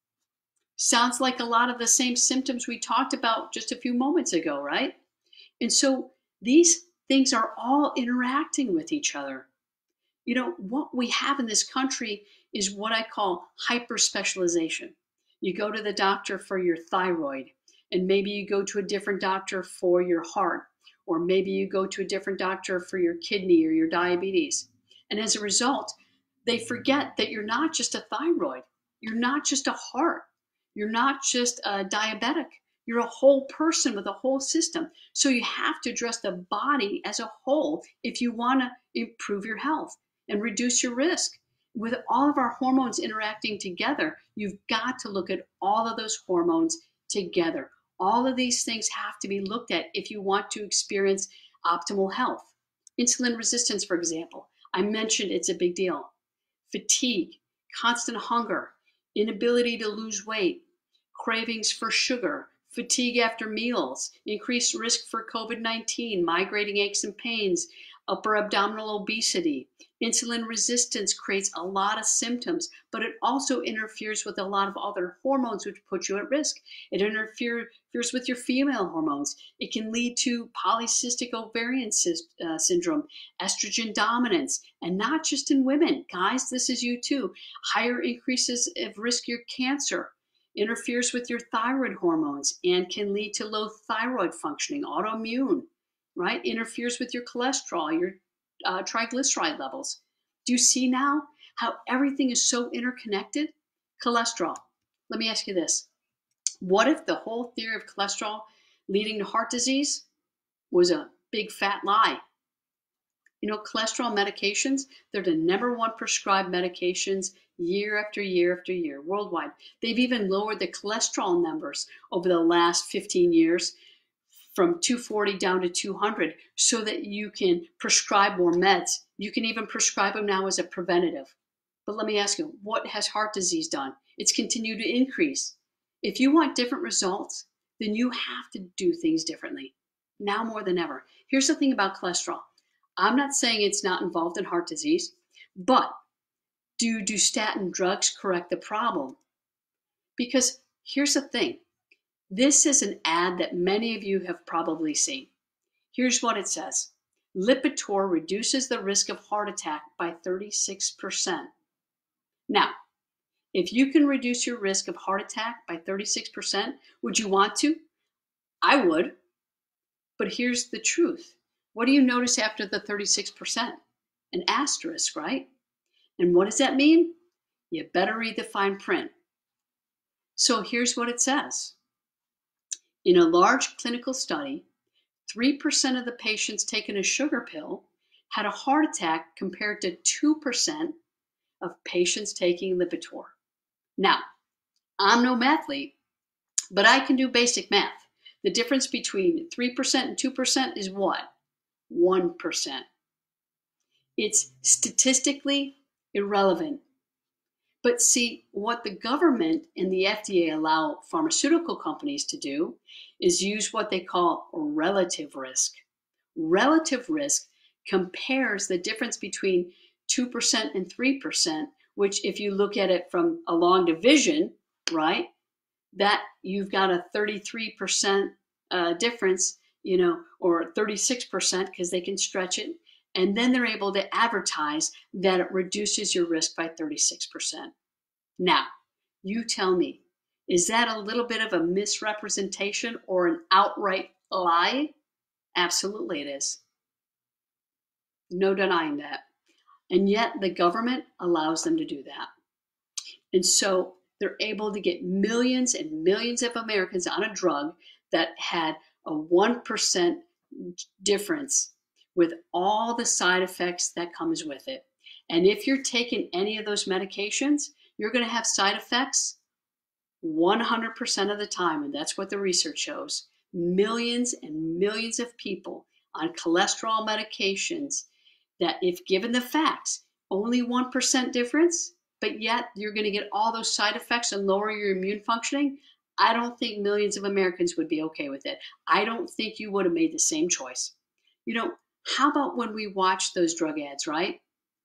Sounds like a lot of the same symptoms we talked about just a few moments ago, right? And so these things are all interacting with each other. You know, what we have in this country is what I call hyper-specialization. You go to the doctor for your thyroid, and maybe you go to a different doctor for your heart, or maybe you go to a different doctor for your kidney or your diabetes. And as a result, they forget that you're not just a thyroid, you're not just a heart, you're not just a diabetic, you're a whole person with a whole system. So you have to address the body as a whole if you want to improve your health and reduce your risk. With all of our hormones interacting together, you've got to look at all of those hormones together. All of these things have to be looked at if you want to experience optimal health. Insulin resistance, for example, I mentioned it's a big deal. Fatigue, constant hunger, inability to lose weight, cravings for sugar, fatigue after meals, increased risk for COVID nineteen, migrating aches and pains, upper abdominal obesity. Insulin resistance creates a lot of symptoms, but it also interferes with a lot of other hormones which put you at risk. It interferes with your female hormones. It can lead to polycystic ovarian sy- uh, syndrome, estrogen dominance, and not just in women. Guys, this is you too. Higher increases of risk of cancer. Interferes with your thyroid hormones and can lead to low thyroid functioning, autoimmune, right? Interferes with your cholesterol, your uh, triglyceride levels. Do you see now how everything is so interconnected? Cholesterol. Let me ask you this. What if the whole theory of cholesterol leading to heart disease was a big fat lie? You know, cholesterol medications, they're the number one prescribed medications year after year after year worldwide. They've even lowered the cholesterol numbers over the last fifteen years from two forty down to two hundred so that you can prescribe more meds. You can even prescribe them now as a preventative. But let me ask you, what has heart disease done? It's continued to increase. If you want different results, then you have to do things differently. now more than ever. Here's the thing about cholesterol. I'm not saying it's not involved in heart disease, but do, do statin drugs correct the problem? Because here's the thing. This is an ad that many of you have probably seen. Here's what it says. Lipitor reduces the risk of heart attack by thirty-six percent. Now, if you can reduce your risk of heart attack by thirty-six percent, would you want to? I would. But here's the truth. What do you notice after the thirty-six percent? An asterisk, right? And what does that mean? You better read the fine print. So here's what it says. In a large clinical study, three percent of the patients taking a sugar pill had a heart attack compared to two percent of patients taking Lipitor. Now, I'm no mathlete, but I can do basic math. The difference between three percent and two percent is what? one percent. It's statistically irrelevant. But see, what the government and the F D A allow pharmaceutical companies to do is use what they call relative risk. Relative risk compares the difference between two percent and three percent, which if you look at it from a long division, right, that you've got a thirty-three percent uh, difference, you know, or thirty-six percent because they can stretch it. And then they're able to advertise that it reduces your risk by thirty-six percent. Now, you tell me, is that a little bit of a misrepresentation or an outright lie? Absolutely it is. No denying that. And yet the government allows them to do that. And so they're able to get millions and millions of Americans on a drug that had a one percent difference with all the side effects that comes with it. And if you're taking any of those medications, you're going to have side effects one hundred percent of the time. And that's what the research shows. Millions and millions of people on cholesterol medications that, if given the facts, only one percent difference, but yet you're going to get all those side effects and lower your immune functioning. I don't think millions of Americans would be okay with it. I don't think you would have made the same choice. You know, how about when we watch those drug ads, right?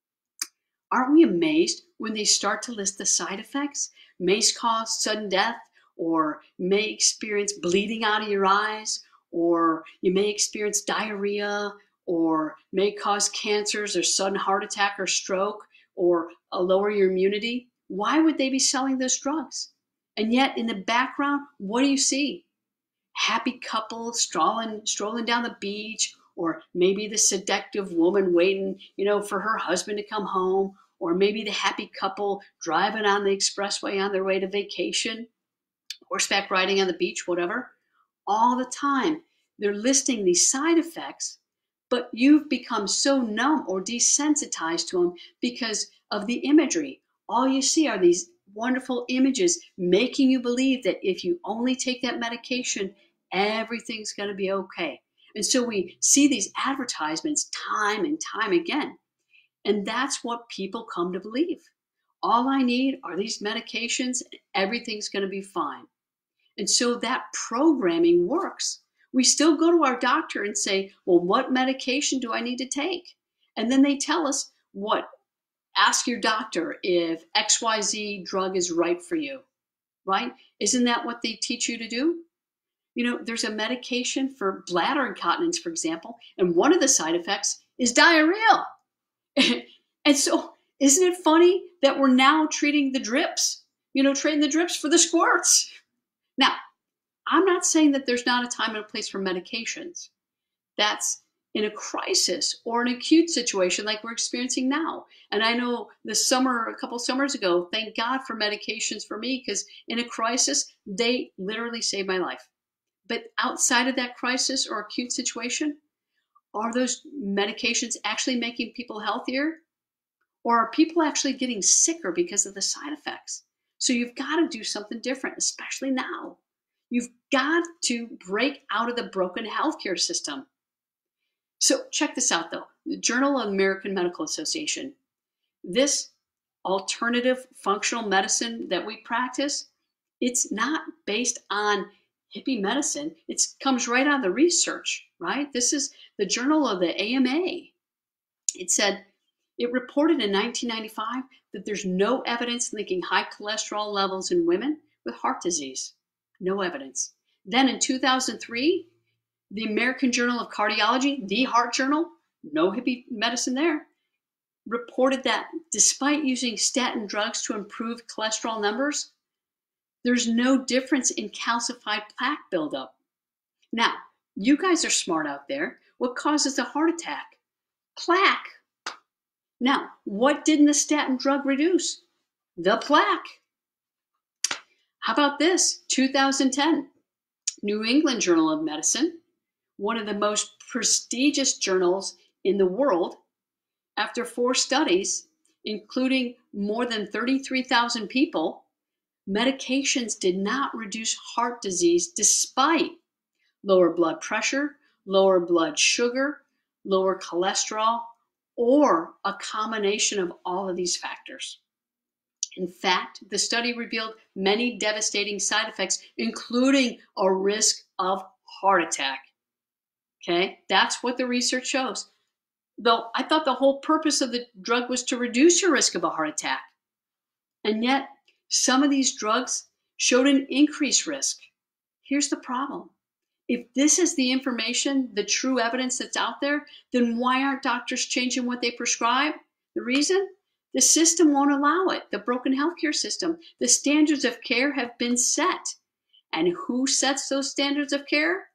Aren't we amazed when they start to list the side effects? May cause sudden death, or may experience bleeding out of your eyes, or you may experience diarrhea, or may cause cancers or sudden heart attack or stroke, or uh, lower your immunity. Why would they be selling those drugs? And yet in the background, what do you see? Happy couple strolling, strolling down the beach, or maybe the seductive woman waiting, you know, for her husband to come home, or maybe the happy couple driving on the expressway on their way to vacation, horseback riding on the beach, whatever. All the time, they're listing these side effects, but you've become so numb or desensitized to them because of the imagery. All you see are these wonderful images making you believe that if you only take that medication, everything's going to be okay. And so we see these advertisements time and time again. And that's what people come to believe. All I need are these medications, and everything's going to be fine. And so that programming works. We still go to our doctor and say, well, what medication do I need to take? And then they tell us what, ask your doctor if X Y Z drug is right for you, right? Isn't that what they teach you to do? You know, there's a medication for bladder incontinence, for example, and one of the side effects is diarrhea. And so isn't it funny that we're now treating the drips, you know, trading the drips for the squirts? Now, I'm not saying that there's not a time and a place for medications. That's in a crisis or an acute situation like we're experiencing now. And I know this summer, a couple summers ago, thank God for medications for me, because in a crisis, they literally saved my life. But outside of that crisis or acute situation, are those medications actually making people healthier? Or are people actually getting sicker because of the side effects? So you've got to do something different, especially now. You've got to break out of the broken healthcare system. So check this out, though. The Journal of the American Medical Association. This alternative functional medicine that we practice, it's not based on hippie medicine. It comes right out of the research, right? This is the journal of the A M A. It said, it reported in nineteen ninety-five that there's no evidence linking high cholesterol levels in women with heart disease. No evidence. Then in two thousand three, the American Journal of Cardiology, the heart journal, no hippie medicine there, reported that despite using statin drugs to improve cholesterol numbers, there's no difference in calcified plaque buildup. Now, you guys are smart out there. What causes a heart attack? Plaque. Now, what didn't the statin drug reduce? The plaque. How about this? two thousand ten, New England Journal of Medicine, one of the most prestigious journals in the world, after four studies, including more than thirty-three thousand people, medications did not reduce heart disease despite lower blood pressure, lower blood sugar, lower cholesterol, or a combination of all of these factors. In fact, the study revealed many devastating side effects, including a risk of heart attack. Okay, that's what the research shows. Though I thought the whole purpose of the drug was to reduce your risk of a heart attack. And yet, some of these drugs showed an increased risk. Here's the problem. If this is the information, the true evidence that's out there, then why aren't doctors changing what they prescribe? The reason? The system won't allow it. The broken healthcare system. The standards of care have been set. And who sets those standards of care?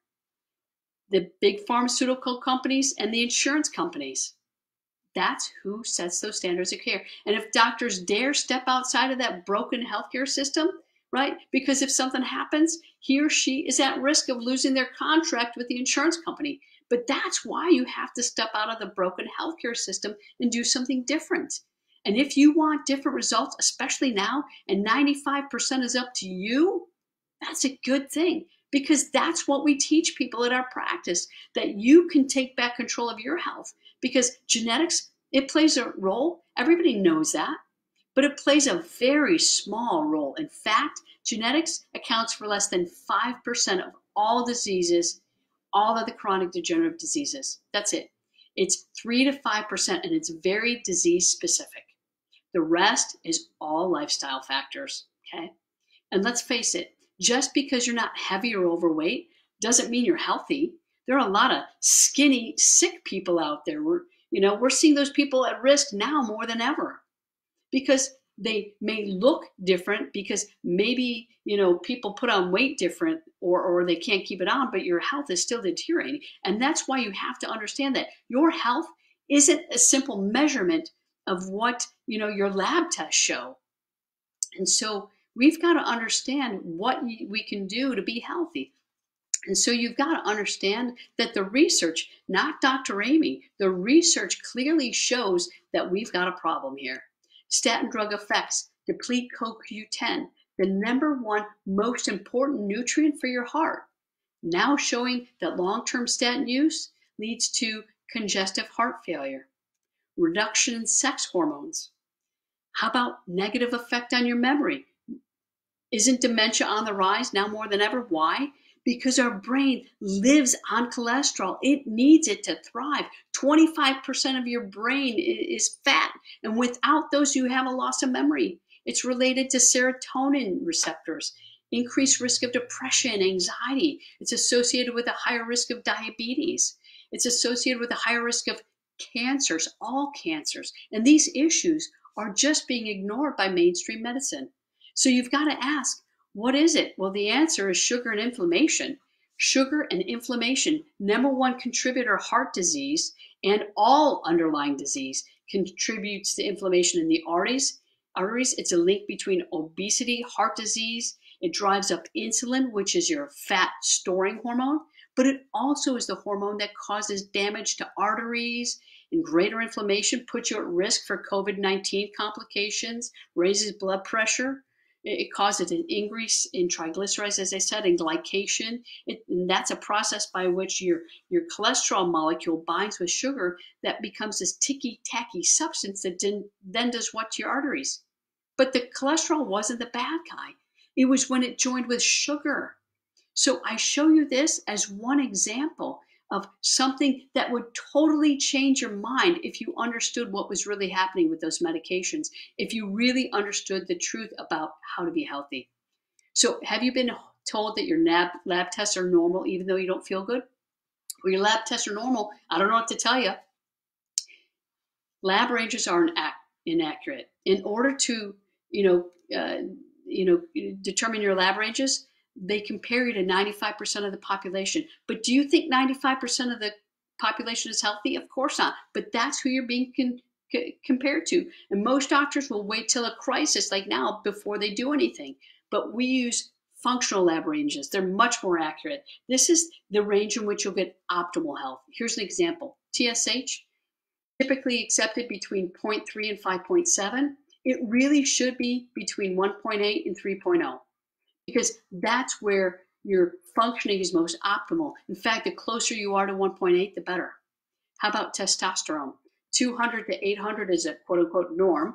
The big pharmaceutical companies and the insurance companies. That's who sets those standards of care. And if doctors dare step outside of that broken healthcare system, right? Because if something happens, he or she is at risk of losing their contract with the insurance company. But that's why you have to step out of the broken healthcare system and do something different. And if you want different results, especially now, and ninety-five percent is up to you, that's a good thing. Because that's what we teach people at our practice, that you can take back control of your health. Because genetics, it plays a role. Everybody knows that. But it plays a very small role. In fact, genetics accounts for less than five percent of all diseases, all of the chronic degenerative diseases. That's it. It's three to five percent, and it's very disease specific. The rest is all lifestyle factors, okay? And let's face it, just because you're not heavy or overweight doesn't mean you're healthy. There are a lot of skinny, sick people out there. We're, you know, we're seeing those people at risk now more than ever because they may look different because maybe, you know, people put on weight different or, or they can't keep it on, but your health is still deteriorating. And that's why you have to understand that your health isn't a simple measurement of what, you know, your lab tests show. And so we've got to understand what we can do to be healthy. And so you've got to understand that the research, not Doctor Amy, the research clearly shows that we've got a problem here. Statin drug effects deplete C O Q ten, the number one most important nutrient for your heart, now showing that long-term statin use leads to congestive heart failure, reduction in sex hormones. How about negative effect on your memory? Isn't dementia on the rise now more than ever? Why? Because our brain lives on cholesterol. It needs it to thrive. twenty-five percent of your brain is fat. And without those, you have a loss of memory. It's related to serotonin receptors, increased risk of depression, anxiety. It's associated with a higher risk of diabetes. It's associated with a higher risk of cancers, all cancers. And these issues are just being ignored by mainstream medicine. So you've got to ask, what is it? Well, the answer is sugar and inflammation. Sugar and inflammation, number one contributor, heart disease, and all underlying disease contributes to inflammation in the arteries. Arteries, it's a link between obesity, heart disease. It drives up insulin, which is your fat storing hormone, but it also is the hormone that causes damage to arteries, and greater inflammation puts you at risk for COVID nineteen complications, raises blood pressure. It causes an increase in triglycerides, as I said, and glycation. It, and that's a process by which your, your cholesterol molecule binds with sugar that becomes this ticky-tacky substance that then, then does what to your arteries. But the cholesterol wasn't the bad guy. It was when it joined with sugar. So I show you this as one example of something that would totally change your mind if you understood what was really happening with those medications, if you really understood the truth about how to be healthy. So have you been told that your lab, lab tests are normal even though you don't feel good? Well, your lab tests are normal. I don't know what to tell you. Lab ranges are inaccurate. In order to, you know, uh, you know, determine your lab ranges, they compare you to ninety-five percent of the population. But do you think ninety-five percent of the population is healthy? Of course not. But that's who you're being con compared to. And most doctors will wait till a crisis like now before they do anything. But we use functional lab ranges. They're much more accurate. This is the range in which you'll get optimal health. Here's an example. T S H, typically accepted between zero point three and five point seven. It really should be between one point eight and three point zero. Because that's where your functioning is most optimal. In fact, the closer you are to one point eight, the better. How about testosterone? two hundred to eight hundred is a quote-unquote norm,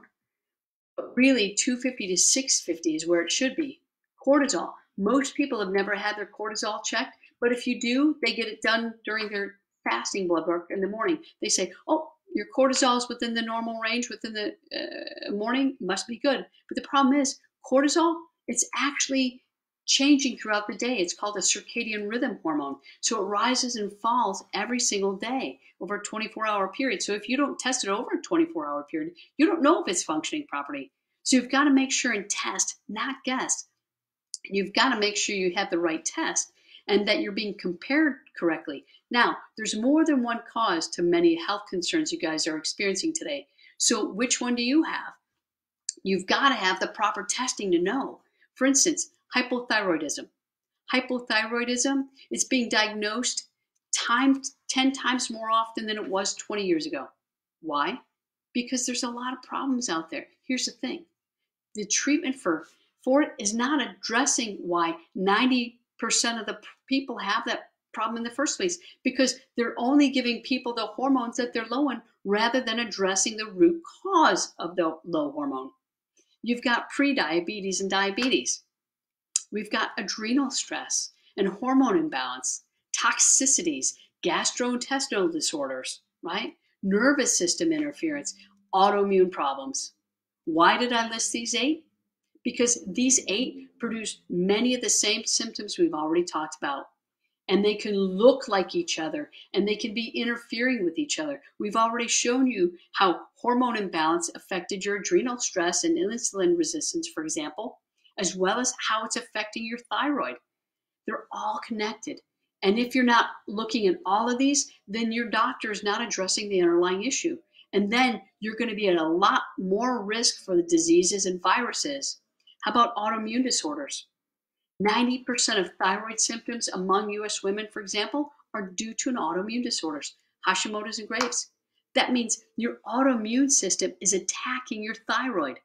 but really two fifty to six fifty is where it should be. Cortisol. Most people have never had their cortisol checked, but if you do, they get it done during their fasting blood work in the morning. They say, oh, your cortisol is within the normal range within the uh, morning, must be good. But the problem is, cortisol, it's actually changing throughout the day. It's called a circadian rhythm hormone. So it rises and falls every single day over a twenty-four hour period. So if you don't test it over a twenty-four hour period, you don't know if it's functioning properly. So you've got to make sure and test, not guess. You've got to make sure you have the right test and that you're being compared correctly. Now, there's more than one cause to many health concerns you guys are experiencing today. So which one do you have? You've got to have the proper testing to know. For instance, hypothyroidism. Hypothyroidism is being diagnosed time, ten times more often than it was twenty years ago. Why? Because there's a lot of problems out there. Here's the thing. The treatment for, for it is not addressing why ninety percent of the people have that problem in the first place, because they're only giving people the hormones that they're low in rather than addressing the root cause of the low hormone. You've got pre-diabetes and diabetes. We've got adrenal stress and hormone imbalance, toxicities, gastrointestinal disorders, right? Nervous system interference, autoimmune problems. Why did I list these eight? Because these eight produce many of the same symptoms we've already talked about. And they can look like each other, and they can be interfering with each other. We've already shown you how hormone imbalance affected your adrenal stress and insulin resistance, for example, as well as how it's affecting your thyroid. They're all connected. And if you're not looking at all of these, then your doctor is not addressing the underlying issue. And then you're going to be at a lot more risk for the diseases and viruses. How about autoimmune disorders? ninety percent of thyroid symptoms among U S women, for example, are due to an autoimmune disorders, Hashimoto's and Graves'. That means your autoimmune system is attacking your thyroid.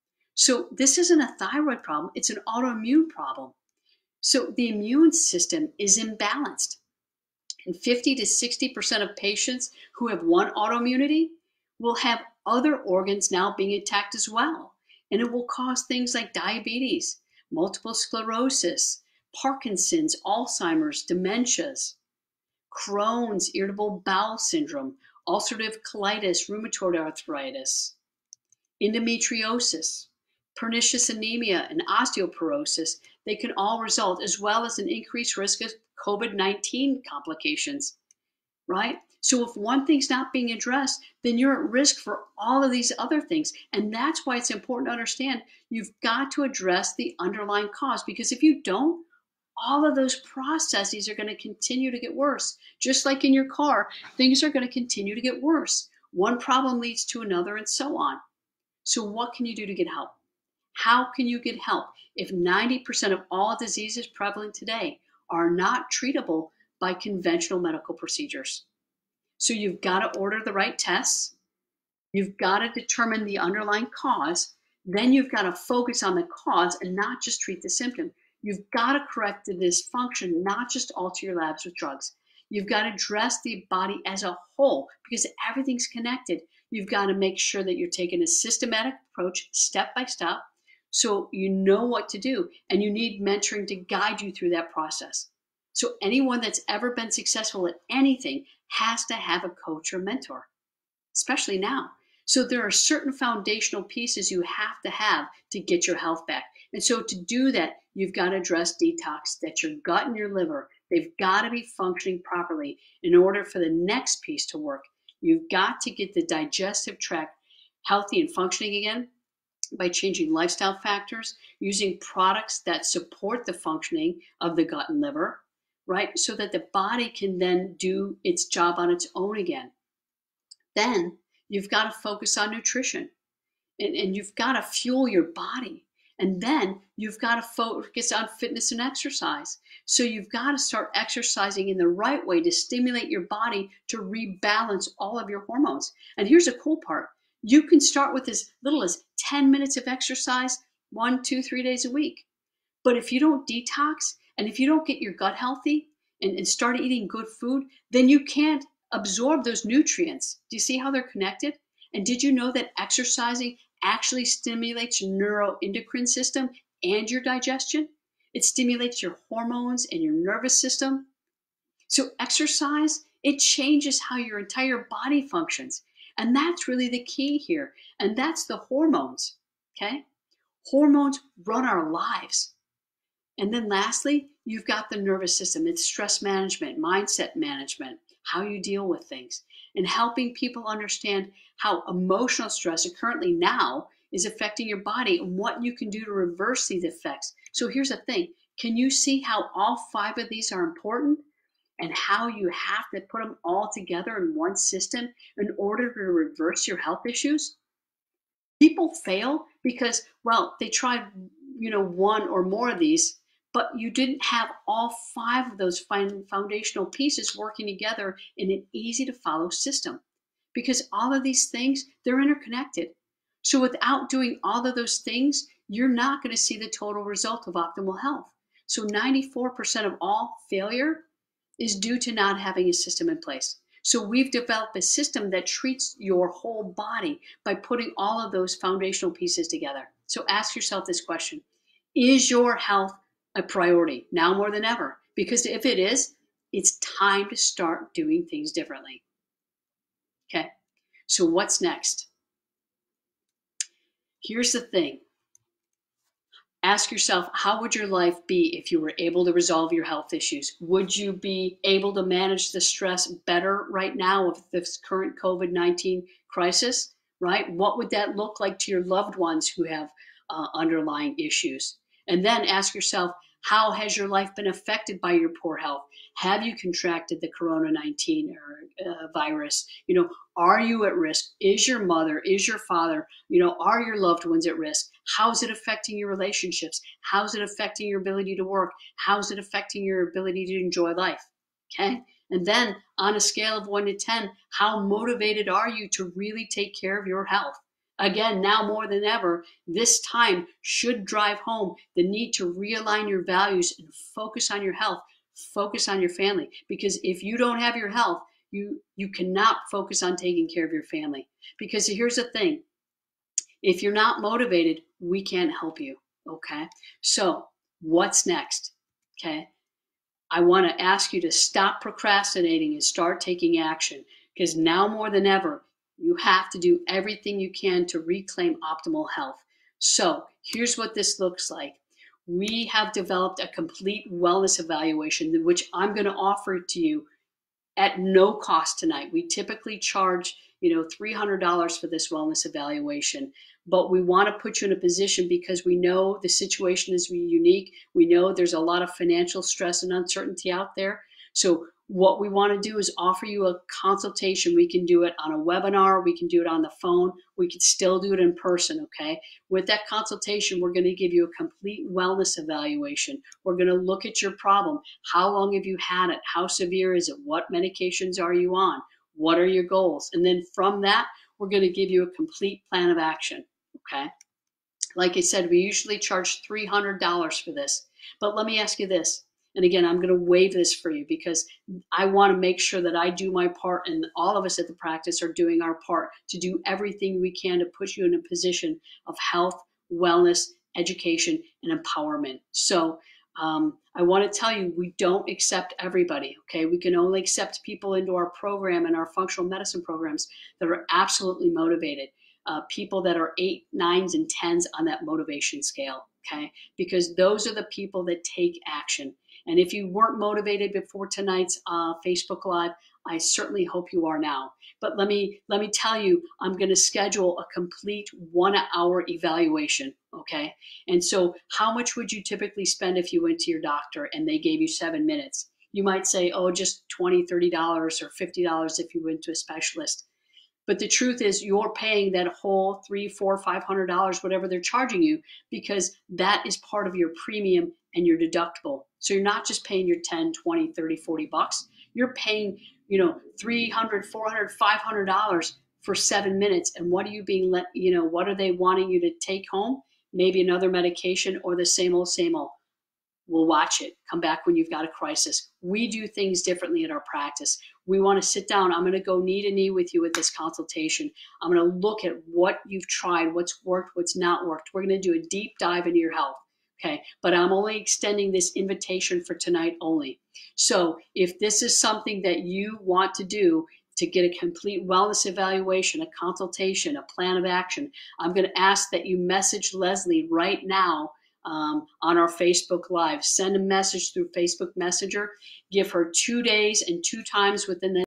So this isn't a thyroid problem, it's an autoimmune problem. So the immune system is imbalanced. And fifty to sixty percent of patients who have one autoimmunity will have other organs now being attacked as well. And it will cause things like diabetes, multiple sclerosis, Parkinson's, Alzheimer's, dementias, Crohn's, irritable bowel syndrome, ulcerative colitis, rheumatoid arthritis, endometriosis, pernicious anemia, and osteoporosis. They can all result, as well as an increased risk of COVID nineteen complications, right? So if one thing's not being addressed, then you're at risk for all of these other things. And that's why it's important to understand you've got to address the underlying cause, because if you don't, all of those processes are going to continue to get worse. Just like in your car, things are going to continue to get worse. One problem leads to another and so on. So what can you do to get help? How can you get help if ninety percent of all diseases prevalent today are not treatable by conventional medical procedures? So you've got to order the right tests. You've got to determine the underlying cause. Then you've got to focus on the cause and not just treat the symptom. You've got to correct the dysfunction, not just alter your labs with drugs. You've got to address the body as a whole because everything's connected. You've got to make sure that you're taking a systematic approach step by step So you know what to do, and you need mentoring to guide you through that process. So anyone that's ever been successful at anything has to have a coach or mentor, especially now. So there are certain foundational pieces you have to have to get your health back. And so to do that, you've got to address detox, that your gut and your liver, they've got to be functioning properly in order for the next piece to work. You've got to get the digestive tract healthy and functioning again by changing lifestyle factors, using products that support the functioning of the gut and liver, right? So that the body can then do its job on its own again. Then you've got to focus on nutrition, and, and you've got to fuel your body. And then you've got to focus on fitness and exercise. So you've got to start exercising in the right way to stimulate your body to rebalance all of your hormones. And here's the cool part. You can start with as little as ten minutes of exercise, one, two, three days a week. But if you don't detox, and if you don't get your gut healthy and, and start eating good food, then you can't absorb those nutrients. Do you see how they're connected? And did you know that exercising actually stimulates your neuroendocrine system and your digestion? It stimulates your hormones and your nervous system. So exercise, it changes how your entire body functions. And that's really the key here. And that's the hormones, okay? Hormones run our lives. And then lastly, you've got the nervous system. It's stress management, mindset management, how you deal with things, and helping people understand how emotional stress currently now is affecting your body and what you can do to reverse these effects. So here's the thing. Can you see how all five of these are important and how you have to put them all together in one system in order to reverse your health issues? People fail because, well, they tried, you know, one or more of these, but you didn't have all five of those foundational pieces working together in an easy to follow system, because all of these things, they're interconnected. So without doing all of those things, you're not going to see the total result of optimal health. So ninety-four percent of all failure is due to not having a system in place. So we've developed a system that treats your whole body by putting all of those foundational pieces together. So ask yourself this question. Is your health a priority now more than ever? Because if it is, it's time to start doing things differently. Okay, so what's next? Here's the thing. Ask yourself, how would your life be if you were able to resolve your health issues? Would you be able to manage the stress better right now of this current COVID nineteen crisis, right? What would that look like to your loved ones who have uh, underlying issues? And then ask yourself, how has your life been affected by your poor health? Have you contracted the corona nineteen or uh, virus? You know, are you at risk? Is your mother, is your father, you know, are your loved ones at risk? How's it affecting your relationships? How's it affecting your ability to work? How's it affecting your ability to enjoy life? Okay. And then on a scale of one to ten, how motivated are you to really take care of your health? Again, now more than ever, this time should drive home the need to realign your values and focus on your health, focus on your family. Because if you don't have your health, you, you cannot focus on taking care of your family. Because here's the thing, if you're not motivated, we can't help you, okay? So what's next, okay? I want to ask you to stop procrastinating and start taking action, because now more than ever, you have to do everything you can to reclaim optimal health. So here's what this looks like. We have developed a complete wellness evaluation, which I'm going to offer to you at no cost tonight. We typically charge, you know, three hundred dollars for this wellness evaluation, but we want to put you in a position because we know the situation is unique. We know there's a lot of financial stress and uncertainty out there. So what we want to do is offer you a consultation. We can do it on a webinar. We can do it on the phone. We can still do it in person, okay? With that consultation, we're going to give you a complete wellness evaluation. We're going to look at your problem. How long have you had it? How severe is it? What medications are you on? What are your goals? And then from that, we're going to give you a complete plan of action, okay? Like I said, we usually charge three hundred dollars for this. But let me ask you this. And again, I'm going to waive this for you because I want to make sure that I do my part and all of us at the practice are doing our part to do everything we can to put you in a position of health, wellness, education, and empowerment. So um, I want to tell you, we don't accept everybody, okay? We can only accept people into our program and our functional medicine programs that are absolutely motivated, uh, people that are eight, nines, and tens on that motivation scale, okay? Because those are the people that take action. And if you weren't motivated before tonight's uh, Facebook Live, I certainly hope you are now. But let me let me tell you, I'm going to schedule a complete one-hour evaluation, okay? And so how much would you typically spend if you went to your doctor and they gave you seven minutes? You might say, oh, just twenty dollars, thirty dollars or fifty dollars if you went to a specialist. But the truth is you're paying that whole three, four, five hundred dollars, whatever they're charging you, because that is part of your premium and your deductible. So you're not just paying your ten, twenty, thirty, forty bucks. You're paying, you know, three hundred, four hundred, five hundred dollars for seven minutes. And what are you being let, you know, what are they wanting you to take home? Maybe another medication or the same old, same old. We'll watch it. Come back when you've got a crisis. We do things differently in our practice. We want to sit down. I'm going to go knee to knee with you with this consultation. I'm going to look at what you've tried, what's worked, what's not worked. We're going to do a deep dive into your health. Okay, but I'm only extending this invitation for tonight only. So if this is something that you want to do to get a complete wellness evaluation, a consultation, a plan of action, I'm going to ask that you message Leslie right now um, on our Facebook Live. Send a message through Facebook Messenger. Give her two days and two times within the